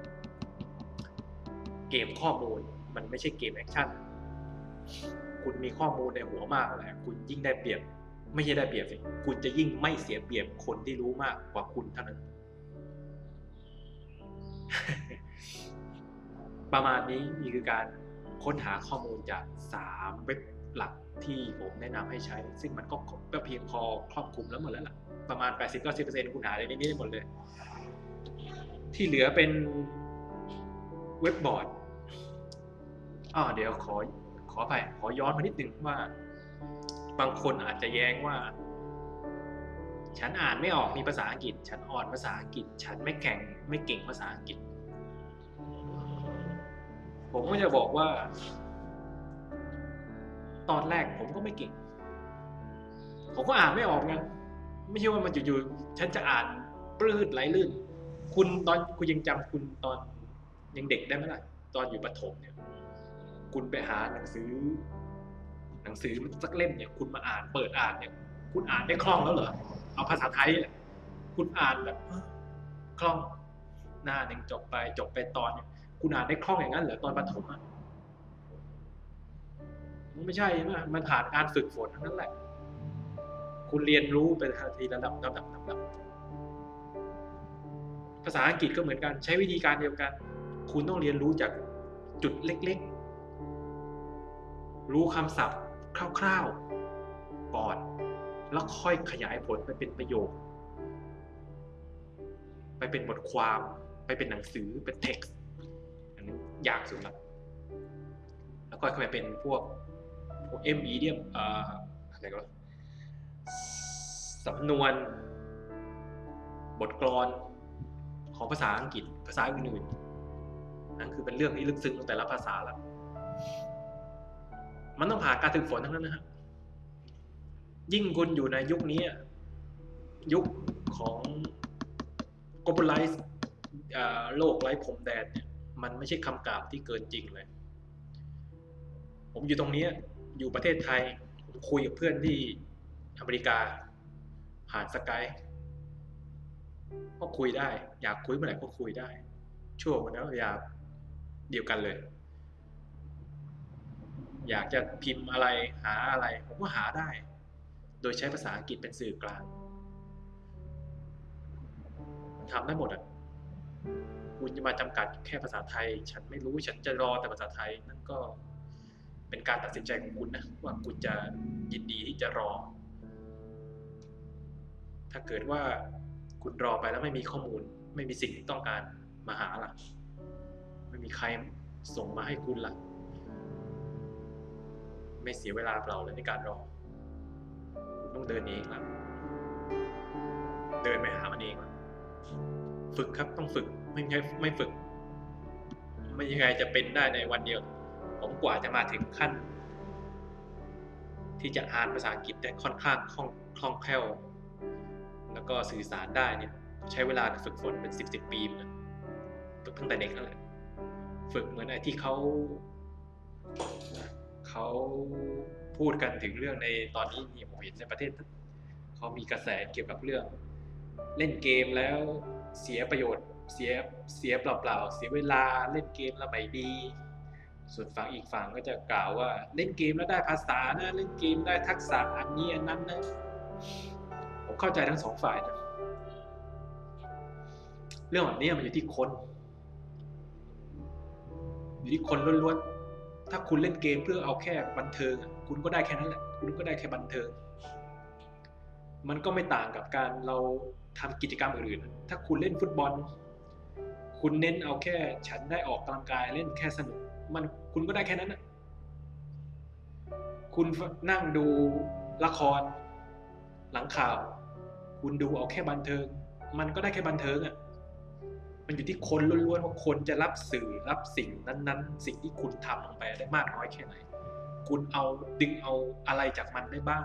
A: เกมข้อมูลมันไม่ใช่เกมแอคชั่นคุณมีข้อมูลในหัวมากแล้วคุณยิ่งได้เปรียบไม่ใช่ได้เปรียบสิคุณจะยิ่งไม่เสียเปรียบคนที่รู้มากกว่าคุณเท่านั้น ประมาณนี้นี่คือการค้นหาข้อมูลจากสามเว็บหลักที่ผมแนะนำให้ใช้ซึ่งมันก็เพียงพอครอบคลุมแล้วหมดแล้วล่ะประมาณ แปดสิบถึงเก้าสิบเปอร์เซ็นต์ คุณหาในนี้ได้หมดเลยที่เหลือเป็นเว็บบอร์ดอ้อเดี๋ยวขอขอไปขอย้อนมานิดนึงว่าบางคนอาจจะแย้งว่าฉันอ่านไม่ออกมีภาษาอังกฤษฉันอ่อนภาษาอังกฤษฉันไม่แข็งไม่เก่งภาษาอังกฤษผมก็จะบอกว่าตอนแรกผมก็ไม่เก่งผมก็อ่านไม่ออกไงไม่ใช่ว่ามันอยู่ๆฉันจะอ่านปลื้ดไหลลื่นคุณตอนคุณยังจำคุณตอนยังเด็กได้ไหมล่ะตอนอยู่ประถมเนี่ยคุณไปหาหนังสือหนังสือสักเล่มเนี่ยคุณมาอ่านเปิดอ่านเนี่ยคุณอ่านได้คล่องแล้วเหรอเอาภาษาไทยแหละคุณอ่านแบบคล่องหน้าหนึ่งจบไปจบไปตอนเนี่ยคุณอ่านได้คล่องอย่างนั้นเหรอตอนประถมอ่ะมันไม่ใช่ใช่ไหมมันผ่านการฝึกฝนทั้งนั้นแหละคุณเรียนรู้ไปทีละระดับระดับระดับภาษาอังกฤษก็เหมือนกันใช้วิธีการเดียวกันคุณต้องเรียนรู้จากจุดเล็กๆรู้คำศัพท์คร่าวๆก่อนแล้วค่อยขยายผลไปเป็นประโยคไปเป็นบทความไปเป็นหนังสือเป็น text อันนี้ยากสุดละแล้วก็ไปเป็นพวกพวก เอ็ม อี เดียมเอ่ออะไรก็สำนวนบทกลอนของภาษาอังกฤษภาษาอื่นๆนั่นคือเป็นเรื่องที่ลึกซึ้งของแต่ละภาษาแล้วมันต้องผ่านการฝึกฝนทั้งนั้นนะครับยิ่งคุณอยู่ในยุคนี้ยุคของ globalize โลกไร้พรมแดนเนี่ยมันไม่ใช่คำกล่าวที่เกินจริงเลยผมอยู่ตรงนี้อยู่ประเทศไทยผมคุยกับเพื่อนที่อเมริกาผ่านสกายก็คุยได้อยากคุยเมื่อไหร่ก็คุยได้ช่วงวันนั้นอยากเดียวกันเลยอยากจะพิมพ์อะไรหาอะไรผมก็หาได้โดยใช้ภาษาอังกฤษเป็นสื่อกลางทำได้หมดอ่ะคุณจะมาจำกัดแค่ภาษาไทยฉันไม่รู้ฉันจะรอแต่ภาษาไทยนั่นก็เป็นการตัดสินใจของคุณนะว่าคุณจะยินดีที่จะรอถ้าเกิดว่าคุณรอไปแล้วไม่มีข้อมูลไม่มีสิ่งที่ต้องการมาหาล่ะไม่มีใครส่งมาให้คุณล่ะไม่เสียเวลาเปล่าเลยในการรอคุณต้องเดินเองละเดินไปหามันเองละฝึกครับต้องฝึกไม่ใช่ไม่ฝึกไม่ยังไงจะเป็นได้ในวันเดียวผมกว่าจะมาถึงขั้นที่จะอ่านภาษาอังกฤษได้ค่อนข้างคล่องคล่องแคล่วแล้วก็สื่อสารได้เนี่ยใช้เวลาฝึกฝนเป็นสิบสิบปีเหมือนกันฝึกตั้งแต่เด็กนั่นแหละฝึกเหมือนไอ้ที่เขาเขาพูดกันถึงเรื่องในตอนนี้นี่ผมเห็นในประเทศเขามีกระแสเกี่ยวกับเรื่องเล่นเกมแล้วเสียประโยชน์เสียเสียเปล่าๆเสียเวลาเล่นเกมแล้วไม่ดีส่วนฝั่งอีกฝั่งก็จะกล่าวว่าเล่นเกมแล้วได้ภาษานะเล่นเกมได้ทักษะอันนี้อันนั้นนะผมเข้าใจทั้งสองฝ่ายนะเรื่องแบบนี้มันอยู่ที่คนอยู่ที่คนล้วนๆถ้าคุณเล่นเกมเพื่อเอาแค่บันเทิงคุณก็ได้แค่นั้นแหละคุณก็ได้แค่บันเทิงมันก็ไม่ต่างกับการเราทำกิจกรรมอื่นๆถ้าคุณเล่นฟุตบอลคุณเน้นเอาแค่ฉันได้ออกกำลังกายเล่นแค่สนุกมันคุณก็ได้แค่นั้นนะคุณนั่งดูละครหลังข่าวคุณดูเอาแค่บันเทิงมันก็ได้แค่บันเทิงอ่ะมันอยู่ที่คนล้วนๆว่าคนจะรับสื่อรับสิ่งนั้นๆสิ่งที่คุณทำลงไปได้มากน้อยแค่ไหนคุณเอาดึงเอาอะไรจากมันได้บ้าง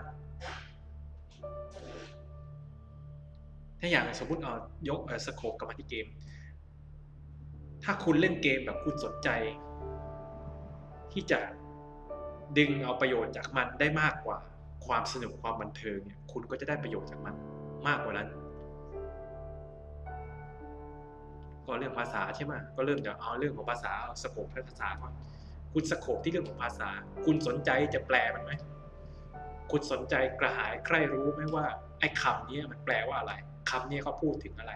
A: ถ้าอย่างสมมติเอายกสโคปกลับมาที่เกมถ้าคุณเล่นเกมแบบคุณสนใจที่จะดึงเอาประโยชน์จากมันได้มากกว่าความสนุกความบันเทิงเนี่ยคุณก็จะได้ประโยชน์จากมันมากกว่านั้นก็เรื่องภาษาใช่ไหมก็เริ่มจากเอาเรื่องของภาษาสโคปภาษาก่อนคุณสโคปที่เรื่องของภาษาคุณสนใจจะแปลมันไหมคุณสนใจกระหายใคร่รู้ไหมว่าไอ้คำนี้มันแปลว่าอะไรคำนี้เขาพูดถึงอะไร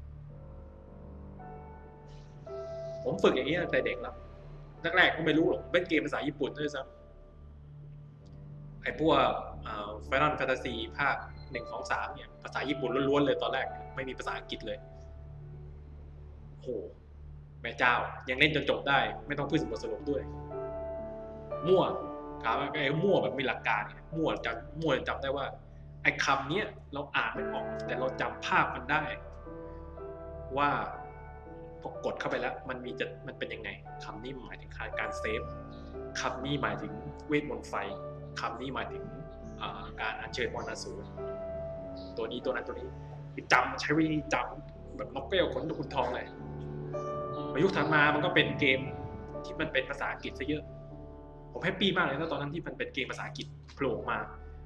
A: ผมฝึกอย่างนี้ตั้งแต่เด็กแล้วแรกๆก็ไม่รู้หรอกเล่นเกมภาษาญี่ปุ่นด้วยซ้ำไอ้พวกไฟนอลแฟนตาซีภาคหนึ่งสองสามเนี่ยภาษาญี่ปุ่นล้วนๆเลยตอนแรกไม่มีภาษาอังกฤษเลยโหแม่เจ้ายังเล่นจนจบได้ไม่ต้องพูดถึงบทสรุปด้วยมั่วถามว่าไอ้มั่วแบบมีหลักการเนี่ยมั่วจำมั่วจำได้ว่าไอ้คำนี้เราอ่านไม่ออกแต่เราจำภาพมันได้ว่าพอกดเข้าไปแล้วมันมีจะมันเป็นยังไงคำนี้หมายถึงการเซฟคำนี้หมายถึงเวทมนต์ไฟคำนี้หมายถึงการอัญเชิญมวลอสูรตัวนี้ตัวนั้นตัวนี้จำใช้วิธีจำแบบนกแก้วขนนกขุนทองเลยประยุกต์ถัดมามันก็เป็นเกมที่มันเป็นภาษาอังกฤษซะเยอะผมแฮปปี้มากเลยนะตอนนั้นที่มันเป็นเกมภาษาอังกฤษโผล่มา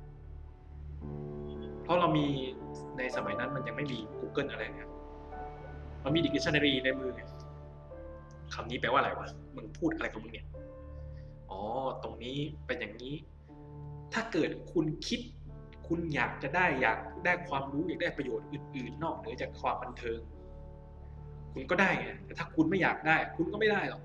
A: เพราะเรามีในสมัยนั้นมันยังไม่มี Google อะไรเนี่ยมันมี Dictionary ในมือไงคำนี้แปลว่าอะไรวะมึงพูดอะไรของมึงเนี่ยอ๋อตรงนี้เป็นอย่างนี้ถ้าเกิดคุณคิดคุณอยากจะได้อยากได้ความรู้อยากได้ประโยชน์อื่นๆนอกเหนือจากความบันเทิงคุณก็ได้ไงแต่ถ้าคุณไม่อยากได้คุณก็ไม่ได้หรอก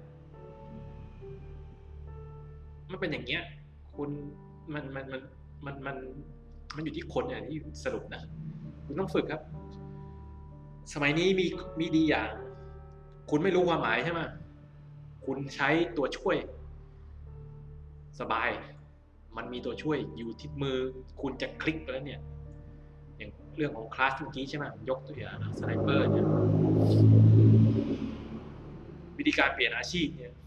A: มันเป็นอย่างเงี้ยคุณมันมันมันมันมันมันอยู่ที่คนเนี่ยที่สรุปนะคุณต้องฝึกครับสมัยนี้มีมีดีอย่างคุณไม่รู้ความหมายใช่ไหมคุณใช้ตัวช่วยสบายมันมีตัวช่วยอยู่ที่มือคุณจะคลิกไปแล้วเนี่ยอย่างเรื่องของคลาสเมื่อกี้ใช่ไหมยกตัวอย่างสไนเปอร์เนี่ยวิธีการเปลี่ยนอาชีพเนี่ย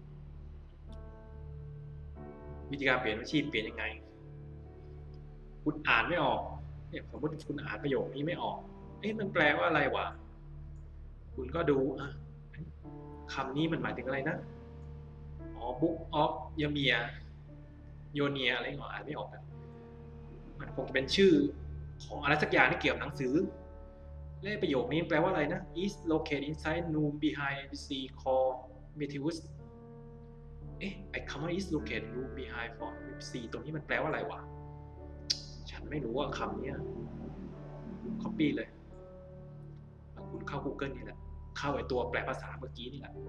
A: วิธีการเปลี่ยนอาชีพเปลี่ยนยังไงคุณอ่านไม่ออกเนี่ยสมมติคุณอ่านประโยคนี้ไม่ออกเอ๊ะมันแปลว่าอะไรวะคุณก็ดูคำนี้มันหมายถึงอะไรนะอ๋อ book of Yamiyaโยเนียอะไรก็อ่านไม่ออกกันมันคงจะเป็นชื่อของอะไรสักอย่างที่เกี่ยวกับหนังสือและประโยคนี้แปลว่าอะไรนะ is located inside room behind เอ็น พี ซี called Meteus เอ๊ะไอ้คำว่า is located room behind for เอ็น พี ซี ตรงนี้มันแปลว่าอะไรวะฉันไม่รู้ว่าคำนี้ copy เลยแล้วคุณเข้า Google นี่แหละเข้าไอ้ตัวแปลภาษาเมื่อกี้นี่แหละ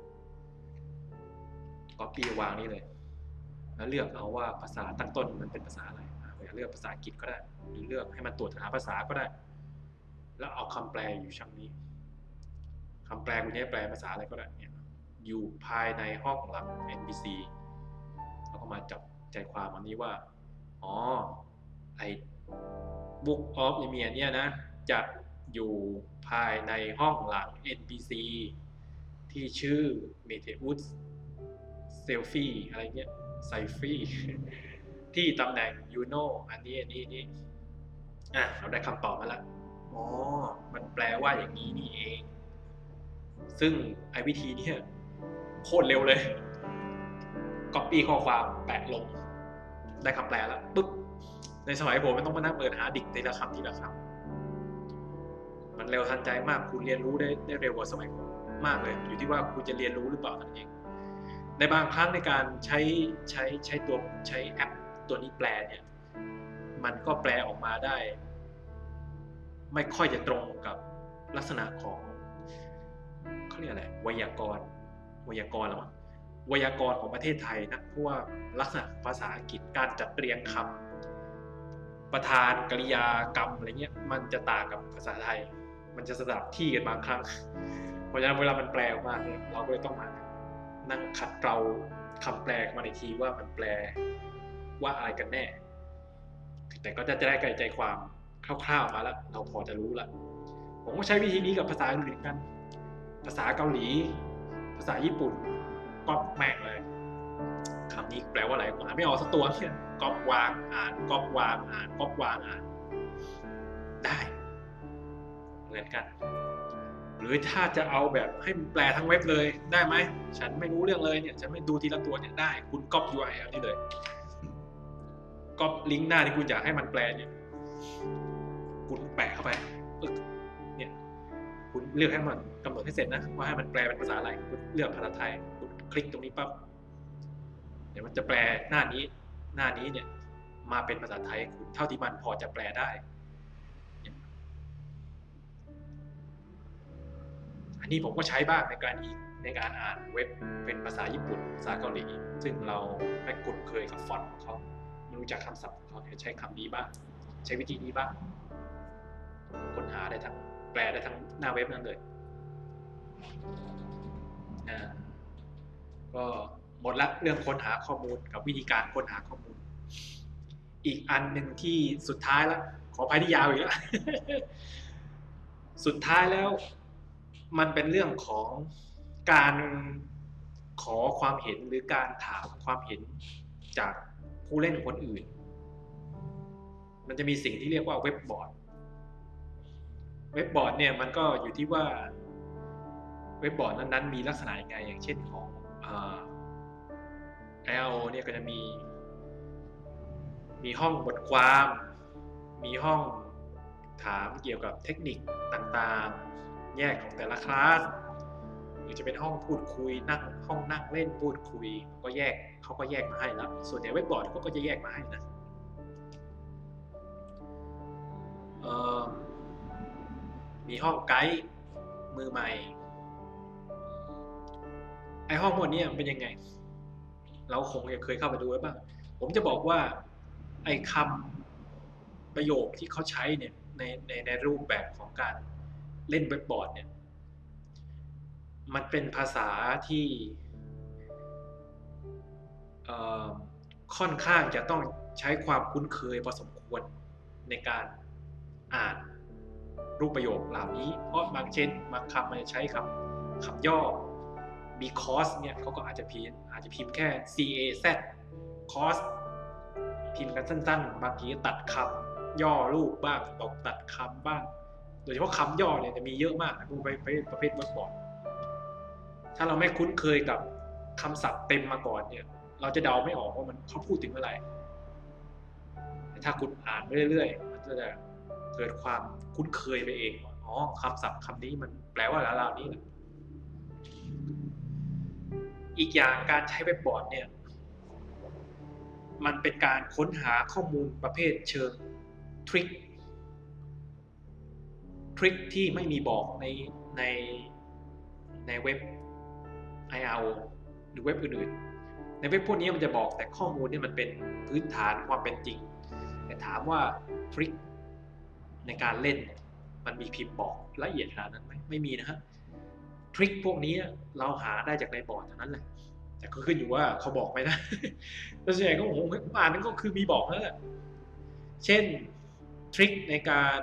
A: copy วางนี่เลยแล้วเลือกเอาว่าภาษาตั้งต้นมันเป็นภาษาอะไรเลือกภาษาอังกฤษก็ได้หรือเลือกให้มันตรวจหาภาษาก็ได้แล้วเอาคำแปลอยู่ช่องนี้คำแปลคุณจะแปลภาษาอะไรก็ได้เนี่ยอยู่ภายในห้องหลัง เอ็น พี ซี แล้วก็มาจับใจความอันนี้ว่าอ๋อไอ้ Book of Yamiya เนี่ยนะจะอยู่ภายในห้องหลัง เอ็น พี ซี ที่ชื่อ Meteus Selfie อะไรเงี้ยไซฟี่ที่ตำแหน่งยูโนอันนี้อันนี้นี่อ่ะเราได้คำตอบมาแล้วอ๋อมันแปลว่าอย่างนี้นี่เองซึ่งไอ้วิธีนี้โคตรเร็วเลย copy ข้อความแปะลงได้คำแปลแล้วปึ๊บในสมัยผมไม่ต้องมานั่งเปิดหาดิกทีละคำทีละคำมันเร็วทันใจมากคุณเรียนรู้ได้ได้เร็วกว่าสมัยผมมากเลยอยู่ที่ว่าคุณจะเรียนรู้หรือเปล่านั่นเองในบางครั้งในการใช้ใช้ใช้ตัวใช้แอปตัวนี้แปลเนี่ยมันก็แปลออกมาได้ไม่ค่อยจะตรงกับลักษณะของเขาเรียกอะไรไวยากรณ์ไวยากรณ์หรอไวยากรณ์ของประเทศไทยนะเพราะว่าลักษณะภาษาอังกฤษการจัดเรียงคำประธานกริยากรรมอะไรเงี้ยมันจะต่างกับภาษาไทยมันจะสลับที่กันบางครั้งเพราะฉะนั้นเวลามันแปลออกมาเนี่ยเราก็เลยต้องมานั่งขัดเกลาคำแปลมาในทีว่ามันแปลว่าอะไรกันแน่แต่ก็จะได้ใจความคร่าวๆมาแล้วเราพอจะรู้ละผมก็ใช้วิธีนี้กับภาษาอื่นกันภาษาเกาหลีภาษาญี่ปุ่นก๊อปแม่งเลยคำนี้แปลว่าอะไรอ่านไม่ออกสักตัวเนี่ยก๊อปวางอ่านก๊อปวางอ่านก๊อปวางอ่านได้เหมือนกันหรือถ้าจะเอาแบบให้มันแปลทั้งเว็บเลยได้ไหมฉันไม่รู้เรื่องเลยเนี่ยฉันไม่ดูทีละตัวเนี่ยได้คุณก๊อป ยู อาร์ แอล นี่เลยก๊อปลิงก์หน้าที่คุณอยากให้มันแปลเนี่ยคุณแปะเข้าไปเนี่ยคุณเลือกให้มันกำหนดให้เสร็จนะว่าให้มันแปลเป็นภาษาอะไรคุณเลือกภาษาไทยคุณคลิกตรงนี้ปั๊บเดี๋ยวมันจะแปลหน้านี้หน้านี้เนี่ยมาเป็นภาษาไทยคุณเท่าที่มันพอจะแปลได้อันนี้ผมก็ใช้บ้างในการในการอ่านเว็บเป็นภาษาญี่ปุ่นภาษาเกาหลีซึ่งเราไม่คุ้นเคยกับฟอนต์ของเขาไม่รู้จักคำศัพท์ของเขาเนี่ยใช้คำนี้บ้างใช้วิธีนี้บ้างค้นหาได้ทั้งแปลได้ทั้งหน้าเว็บนั่นเลยอ่าก็หมดละเรื่องค้นหาข้อมูลกับวิธีการค้นหาข้อมูลอีกอันหนึ่งที่สุดท้ายแล้วขออภัยที่ยาวอีกแล้ว สุดท้ายแล้วมันเป็นเรื่องของการขอความเห็นหรือการถามความเห็นจากผู้เล่นคนอื่นมันจะมีสิ่งที่เรียกว่าเว็บบอร์ดเว็บบอร์ดเนี่ยมันก็อยู่ที่ว่าเว็บบอร์ดนั้นๆมีลักษณะยังไงอย่างเช่นของอ่า ไอ อาร์ โอ เนี่ยก็จะมีมีห้องบทความมีห้องถามเกี่ยวกับเทคนิคต่างๆแยกของแต่ละคลาสหรือจะเป็นห้องพูดคุยนั่งห้องนั่งเล่นพูดคุยก็แยกเขาก็แยกมาให้แล้วส่วนใหญ่เว็บบอร์ดเขาก็จะแยกมาให้นะมีห้องไกด์มือใหม่ไอห้องพวกนี้มันเป็นยังไงเราคงเคยเข้าไปดูไว้บ้างผมจะบอกว่าไอคำประโยคที่เขาใช้เนี่ยในในในรูปแบบของการเล่นเว็บบอร์ดเนี่ยมันเป็นภาษาที่ค่อนข้างจะต้องใช้ความคุ้นเคยพอสมควรในการอ่านรูปประโยคเหล่านี้เพราะบางเช่นบางคำมันจะใช้คำคำย่อมีคอสเนี่ยเขาก็อาจจะพิมพ์อาจจะพิมพ์แค่ ซี เอ แซด คอสพิมพ์กันสั้นๆบางทีตัดคำย่อรูปบ้างตกตัดคำบ้างโดยเฉพาะคำย่อเนี่ยจะมีเยอะมากพวกประเภทเว็บบอร์ดถ้าเราไม่คุ้นเคยกับคำศัพท์เต็มมาก่อนเนี่ยเราจะเดาไม่ออกว่ามันเขาพูดถึงอะไรแต่ถ้าคุณอ่านไปเรื่อยๆมันจะเกิดความคุ้นเคยไปเองอ๋อคำศัพท์คำนี้มันแปลว่าอะไรนี่แหละอีกอย่างการใช้เว็บบอร์ดเนี่ยมันเป็นการค้นหาข้อมูลประเภทเชิงทริคทริคที่ไม่มีบอกในในในเว็บ ไอ อาร์ โอ หรือเว็บอื่นๆในเว็บพวกนี้มันจะบอกแต่ข้อมูลเนี่ยมันเป็นพื้นฐานความเป็นจริงแต่ถามว่าทริคในการเล่นมันมีพิมพ์บอกละเอียดขนาดนั้นไหมไม่มีนะฮะทริคพวกนี้เราหาได้จากในบอร์ดเท่านั้นแหละแต่ก็ขึ้นอยู่ว่าเขาบอกไหมนะแต่ส่วนใหญ่ก็ผมอ่านนั่นก็คือมีบอกนั่นแหละเช่นทริคในการ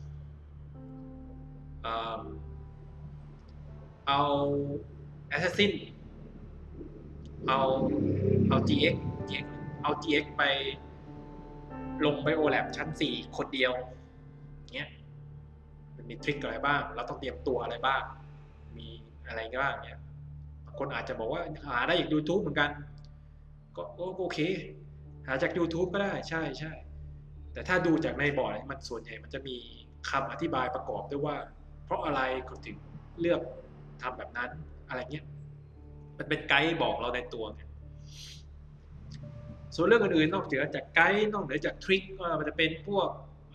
A: เอา Assassin เอาเอา จี เอ็กซ์ เอา จี เอ็กซ์ ไปลงไป โอ แลบ ชั้นสี่คนเดียวเงี้ยมันมีทริคอะไรบ้างเราต้องเตรียมตัวอะไรบ้างมีอะไรบ้างเงี้ยคนอาจจะบอกว่าหาได้จาก YouTube เหมือนกันก็โอเคหาจาก YouTube ก็ได้ใช่ใช่แต่ถ้าดูจากในบอร์ดมันส่วนใหญ่มันจะมีคำอธิบายประกอบด้วยว่าเพราะอะไรคุณถึงเลือกทำแบบนั้นอะไรเงี้ยมันเป็นไกด์บอกเราในตัวไงส่วนเรื่องอื่นๆนอกจากไกด์นอกเหนือจากทริคก็มันจะเป็นพวก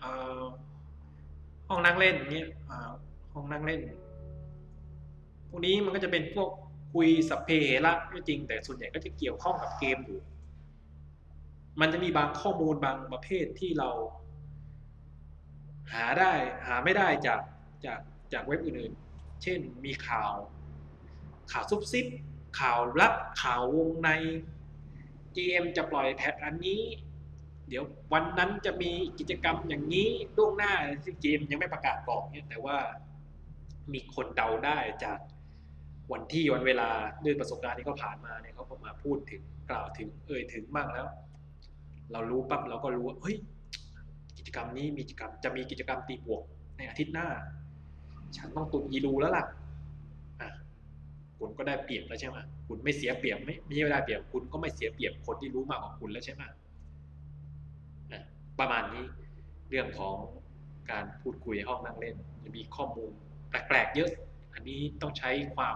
A: ห้องนั่งเล่นเงี้ยห้องนั่งเล่นพวกนี้มันก็จะเป็นพวกคุยสัพเพเหระก็จริงแต่ส่วนใหญ่ก็จะเกี่ยวข้องกับเกมอยู่มันจะมีบางข้อมูลบางประเภทที่เราหาได้หาไม่ได้จากจากจากเว็บอื่นๆเช่นมีข่าวข่าวซุบซิบข่าวลับข่าววงในเกมจะปล่อยแพทอันนี้เดี๋ยววันนั้นจะมีกิจกรรมอย่างนี้ล่วงหน้าซึ่งเกมยังไม่ประกาศบอกเนี่ยแต่ว่ามีคนเดาได้จากวันที่วันเวลาด้วยประสบการณ์ที่เขาผ่านมาเนี่ยเขาก็มาพูดถึงกล่าวถึงเอ่ยถึงบ้างแล้วเรารู้ปั๊บเราก็รู้ว่าเฮ้ยกิจกรรมนี้มีกิจกรรมจะมีกิจกรรมตีบวกในอาทิตย์หน้าฉันต้องตุนอีลูแล้วล่ะอ่ะคุณก็ได้เปรียบแล้วใช่ไหมคุณไม่เสียเปรียบไม่ไม่ใช่ไม่ได้เปรียบคุณก็ไม่เสียเปรียบคนที่รู้มากกว่าคุณแล้วใช่ไหมนะประมาณนี้เรื่องของการพูดคุยห้องนั่งเล่นจะมีข้อมูลแปลกๆเยอะอันนี้ต้องใช้ความ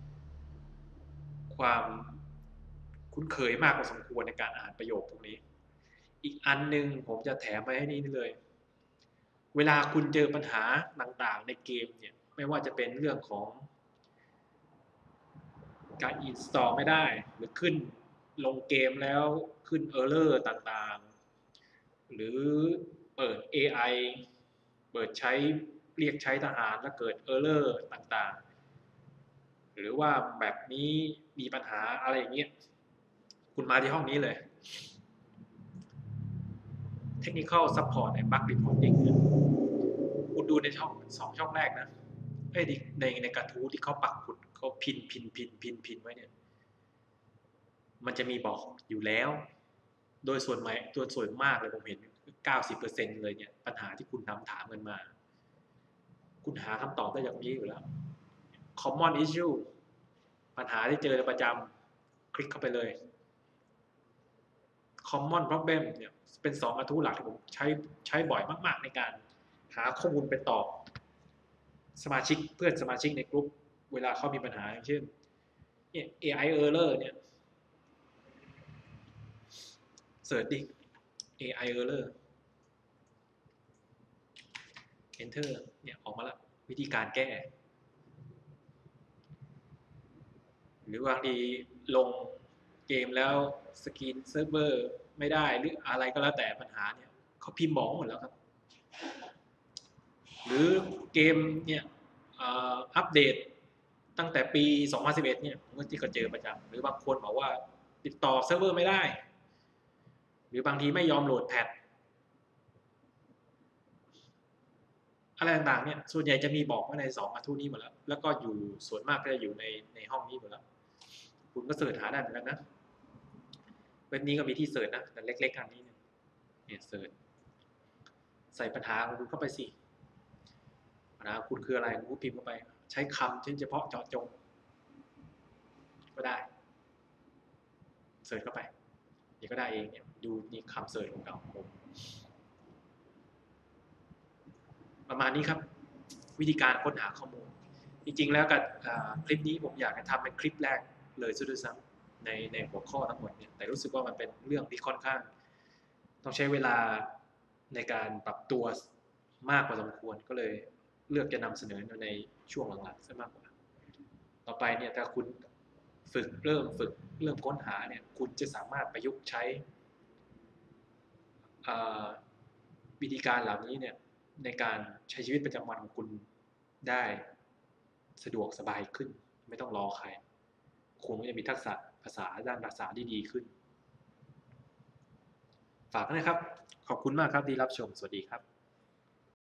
A: ความคุ้นเคยมากพอสมควรในการอ่านประโยคพวกนี้อีกอันหนึ่งผมจะแถมไว้ให้นี่เลยเวลาคุณเจอปัญหาต่างๆในเกมเนี่ยไม่ว่าจะเป็นเรื่องของการอินสตอลไม่ได้หรือขึ้นลงเกมแล้วขึ้นเออร์เลอร์ต่างๆหรือเปิด เอ ไอ เปิดใช้เรียกใช้ทหารแล้วเกิดเออร์เลอร์ต่างๆหรือว่าแบบนี้มีปัญหาอะไรอย่างเงี้ยคุณมาที่ห้องนี้เลย Technical Support and Bug Reporting คุณดูในช่องสองช่องแรกนะไอ้ในในกระทู้ที่เขาปักหมุดเขาพินพินพินพินพินไว้เนี่ยมันจะมีบอกอยู่แล้ว โดยส่วนใหม่ตัวส่วนมากเลยผมเห็น เก้าสิบเปอร์เซ็นต์ เลยเนี่ยปัญหาที่คุณนำถามกันมา คุณหาคำตอบได้จากนี้อยู่แล้ว Common Issue ปัญหาที่เจอประจำคลิกเข้าไปเลย Common Problem เนี่ยเป็นสองกระทู้หลักที่ผมใช้ใช้บ่อยมากๆในการหาข้อมูลไปตอบสมาชิกเพื่อนสมาชิกในกลุ่มเวลาเขามีปัญหาอย่างเช่น เอ ไอ error เนี่ยเสิร์ชดิ เอ ไอ error enter เนี่ยออกมาแล้ววิธีการแก้หรือบางทีลงเกมแล้วสกรีนเซิร์ฟเวอร์ไม่ได้หรืออะไรก็แล้วแต่ปัญหาเนี่ยเขาพิมพ์บอกหมดแล้วครับหรือเกมเนี่ยอัปเดตตั้งแต่ปีสองพันสิบเอ็ดเนี่ยผมก็ที่ก็เจอประจำหรือบางคนบอกว่าติดต่อเซิร์ฟเวอร์ไม่ได้หรือบางทีไม่ยอมโหลดแพทอะไรต่างๆเนี่ยส่วนใหญ่จะมีบอกไว้ในสองกระทู้นี้หมดแล้วแล้วก็อยู่ส่วนมากก็จะอยู่ในในห้องนี้หมดแล้วคุณก็เสิร์ชหาได้เหมือนกันนะเว็บนี้ก็มีที่เสิร์ชนะแต่เล็กๆอันนี้เนี่ยเสิร์ชใส่ปัญหาของคุณเข้าไปสิปัญหาคุณคืออะไรคุณพิมพ์เข้าไปใช้คำเฉพาะเจาะจงก็ได้เสิร์ชเข้าไปนี่ก็ได้เองเนี่ยดูนี่คำเสิร์ชของเราผมประมาณนี้ครับวิธีการค้นหาข้อมูลจริงๆแล้วกับคลิปนี้ผมอยากจะทำเป็นคลิปแรกเลยซะด้วยซ้ำในในหัวข้อทั้งหมดเนี่ยแต่รู้สึกว่ามันเป็นเรื่องที่ค่อนข้างต้องใช้เวลาในการปรับตัวมากพอสมควรก็เลยเลือกจะนำเสนอในช่วงหลังๆซะมากกว่าต่อไปเนี่ยถ้าคุณฝึกเริ่มฝึกเริ่มค้นหาเนี่ยคุณจะสามารถประยุกต์ใช้วิธีการเหล่านี้เนี่ยในการใช้ชีวิตประจำวันของคุณได้สะดวกสบายขึ้นไม่ต้องรอใครคุณก็จะมีทักษะภาษาด้านภาษาที่ดีขึ้นฝากนะครับขอบคุณมากครับที่รับชมสวัสดีครับ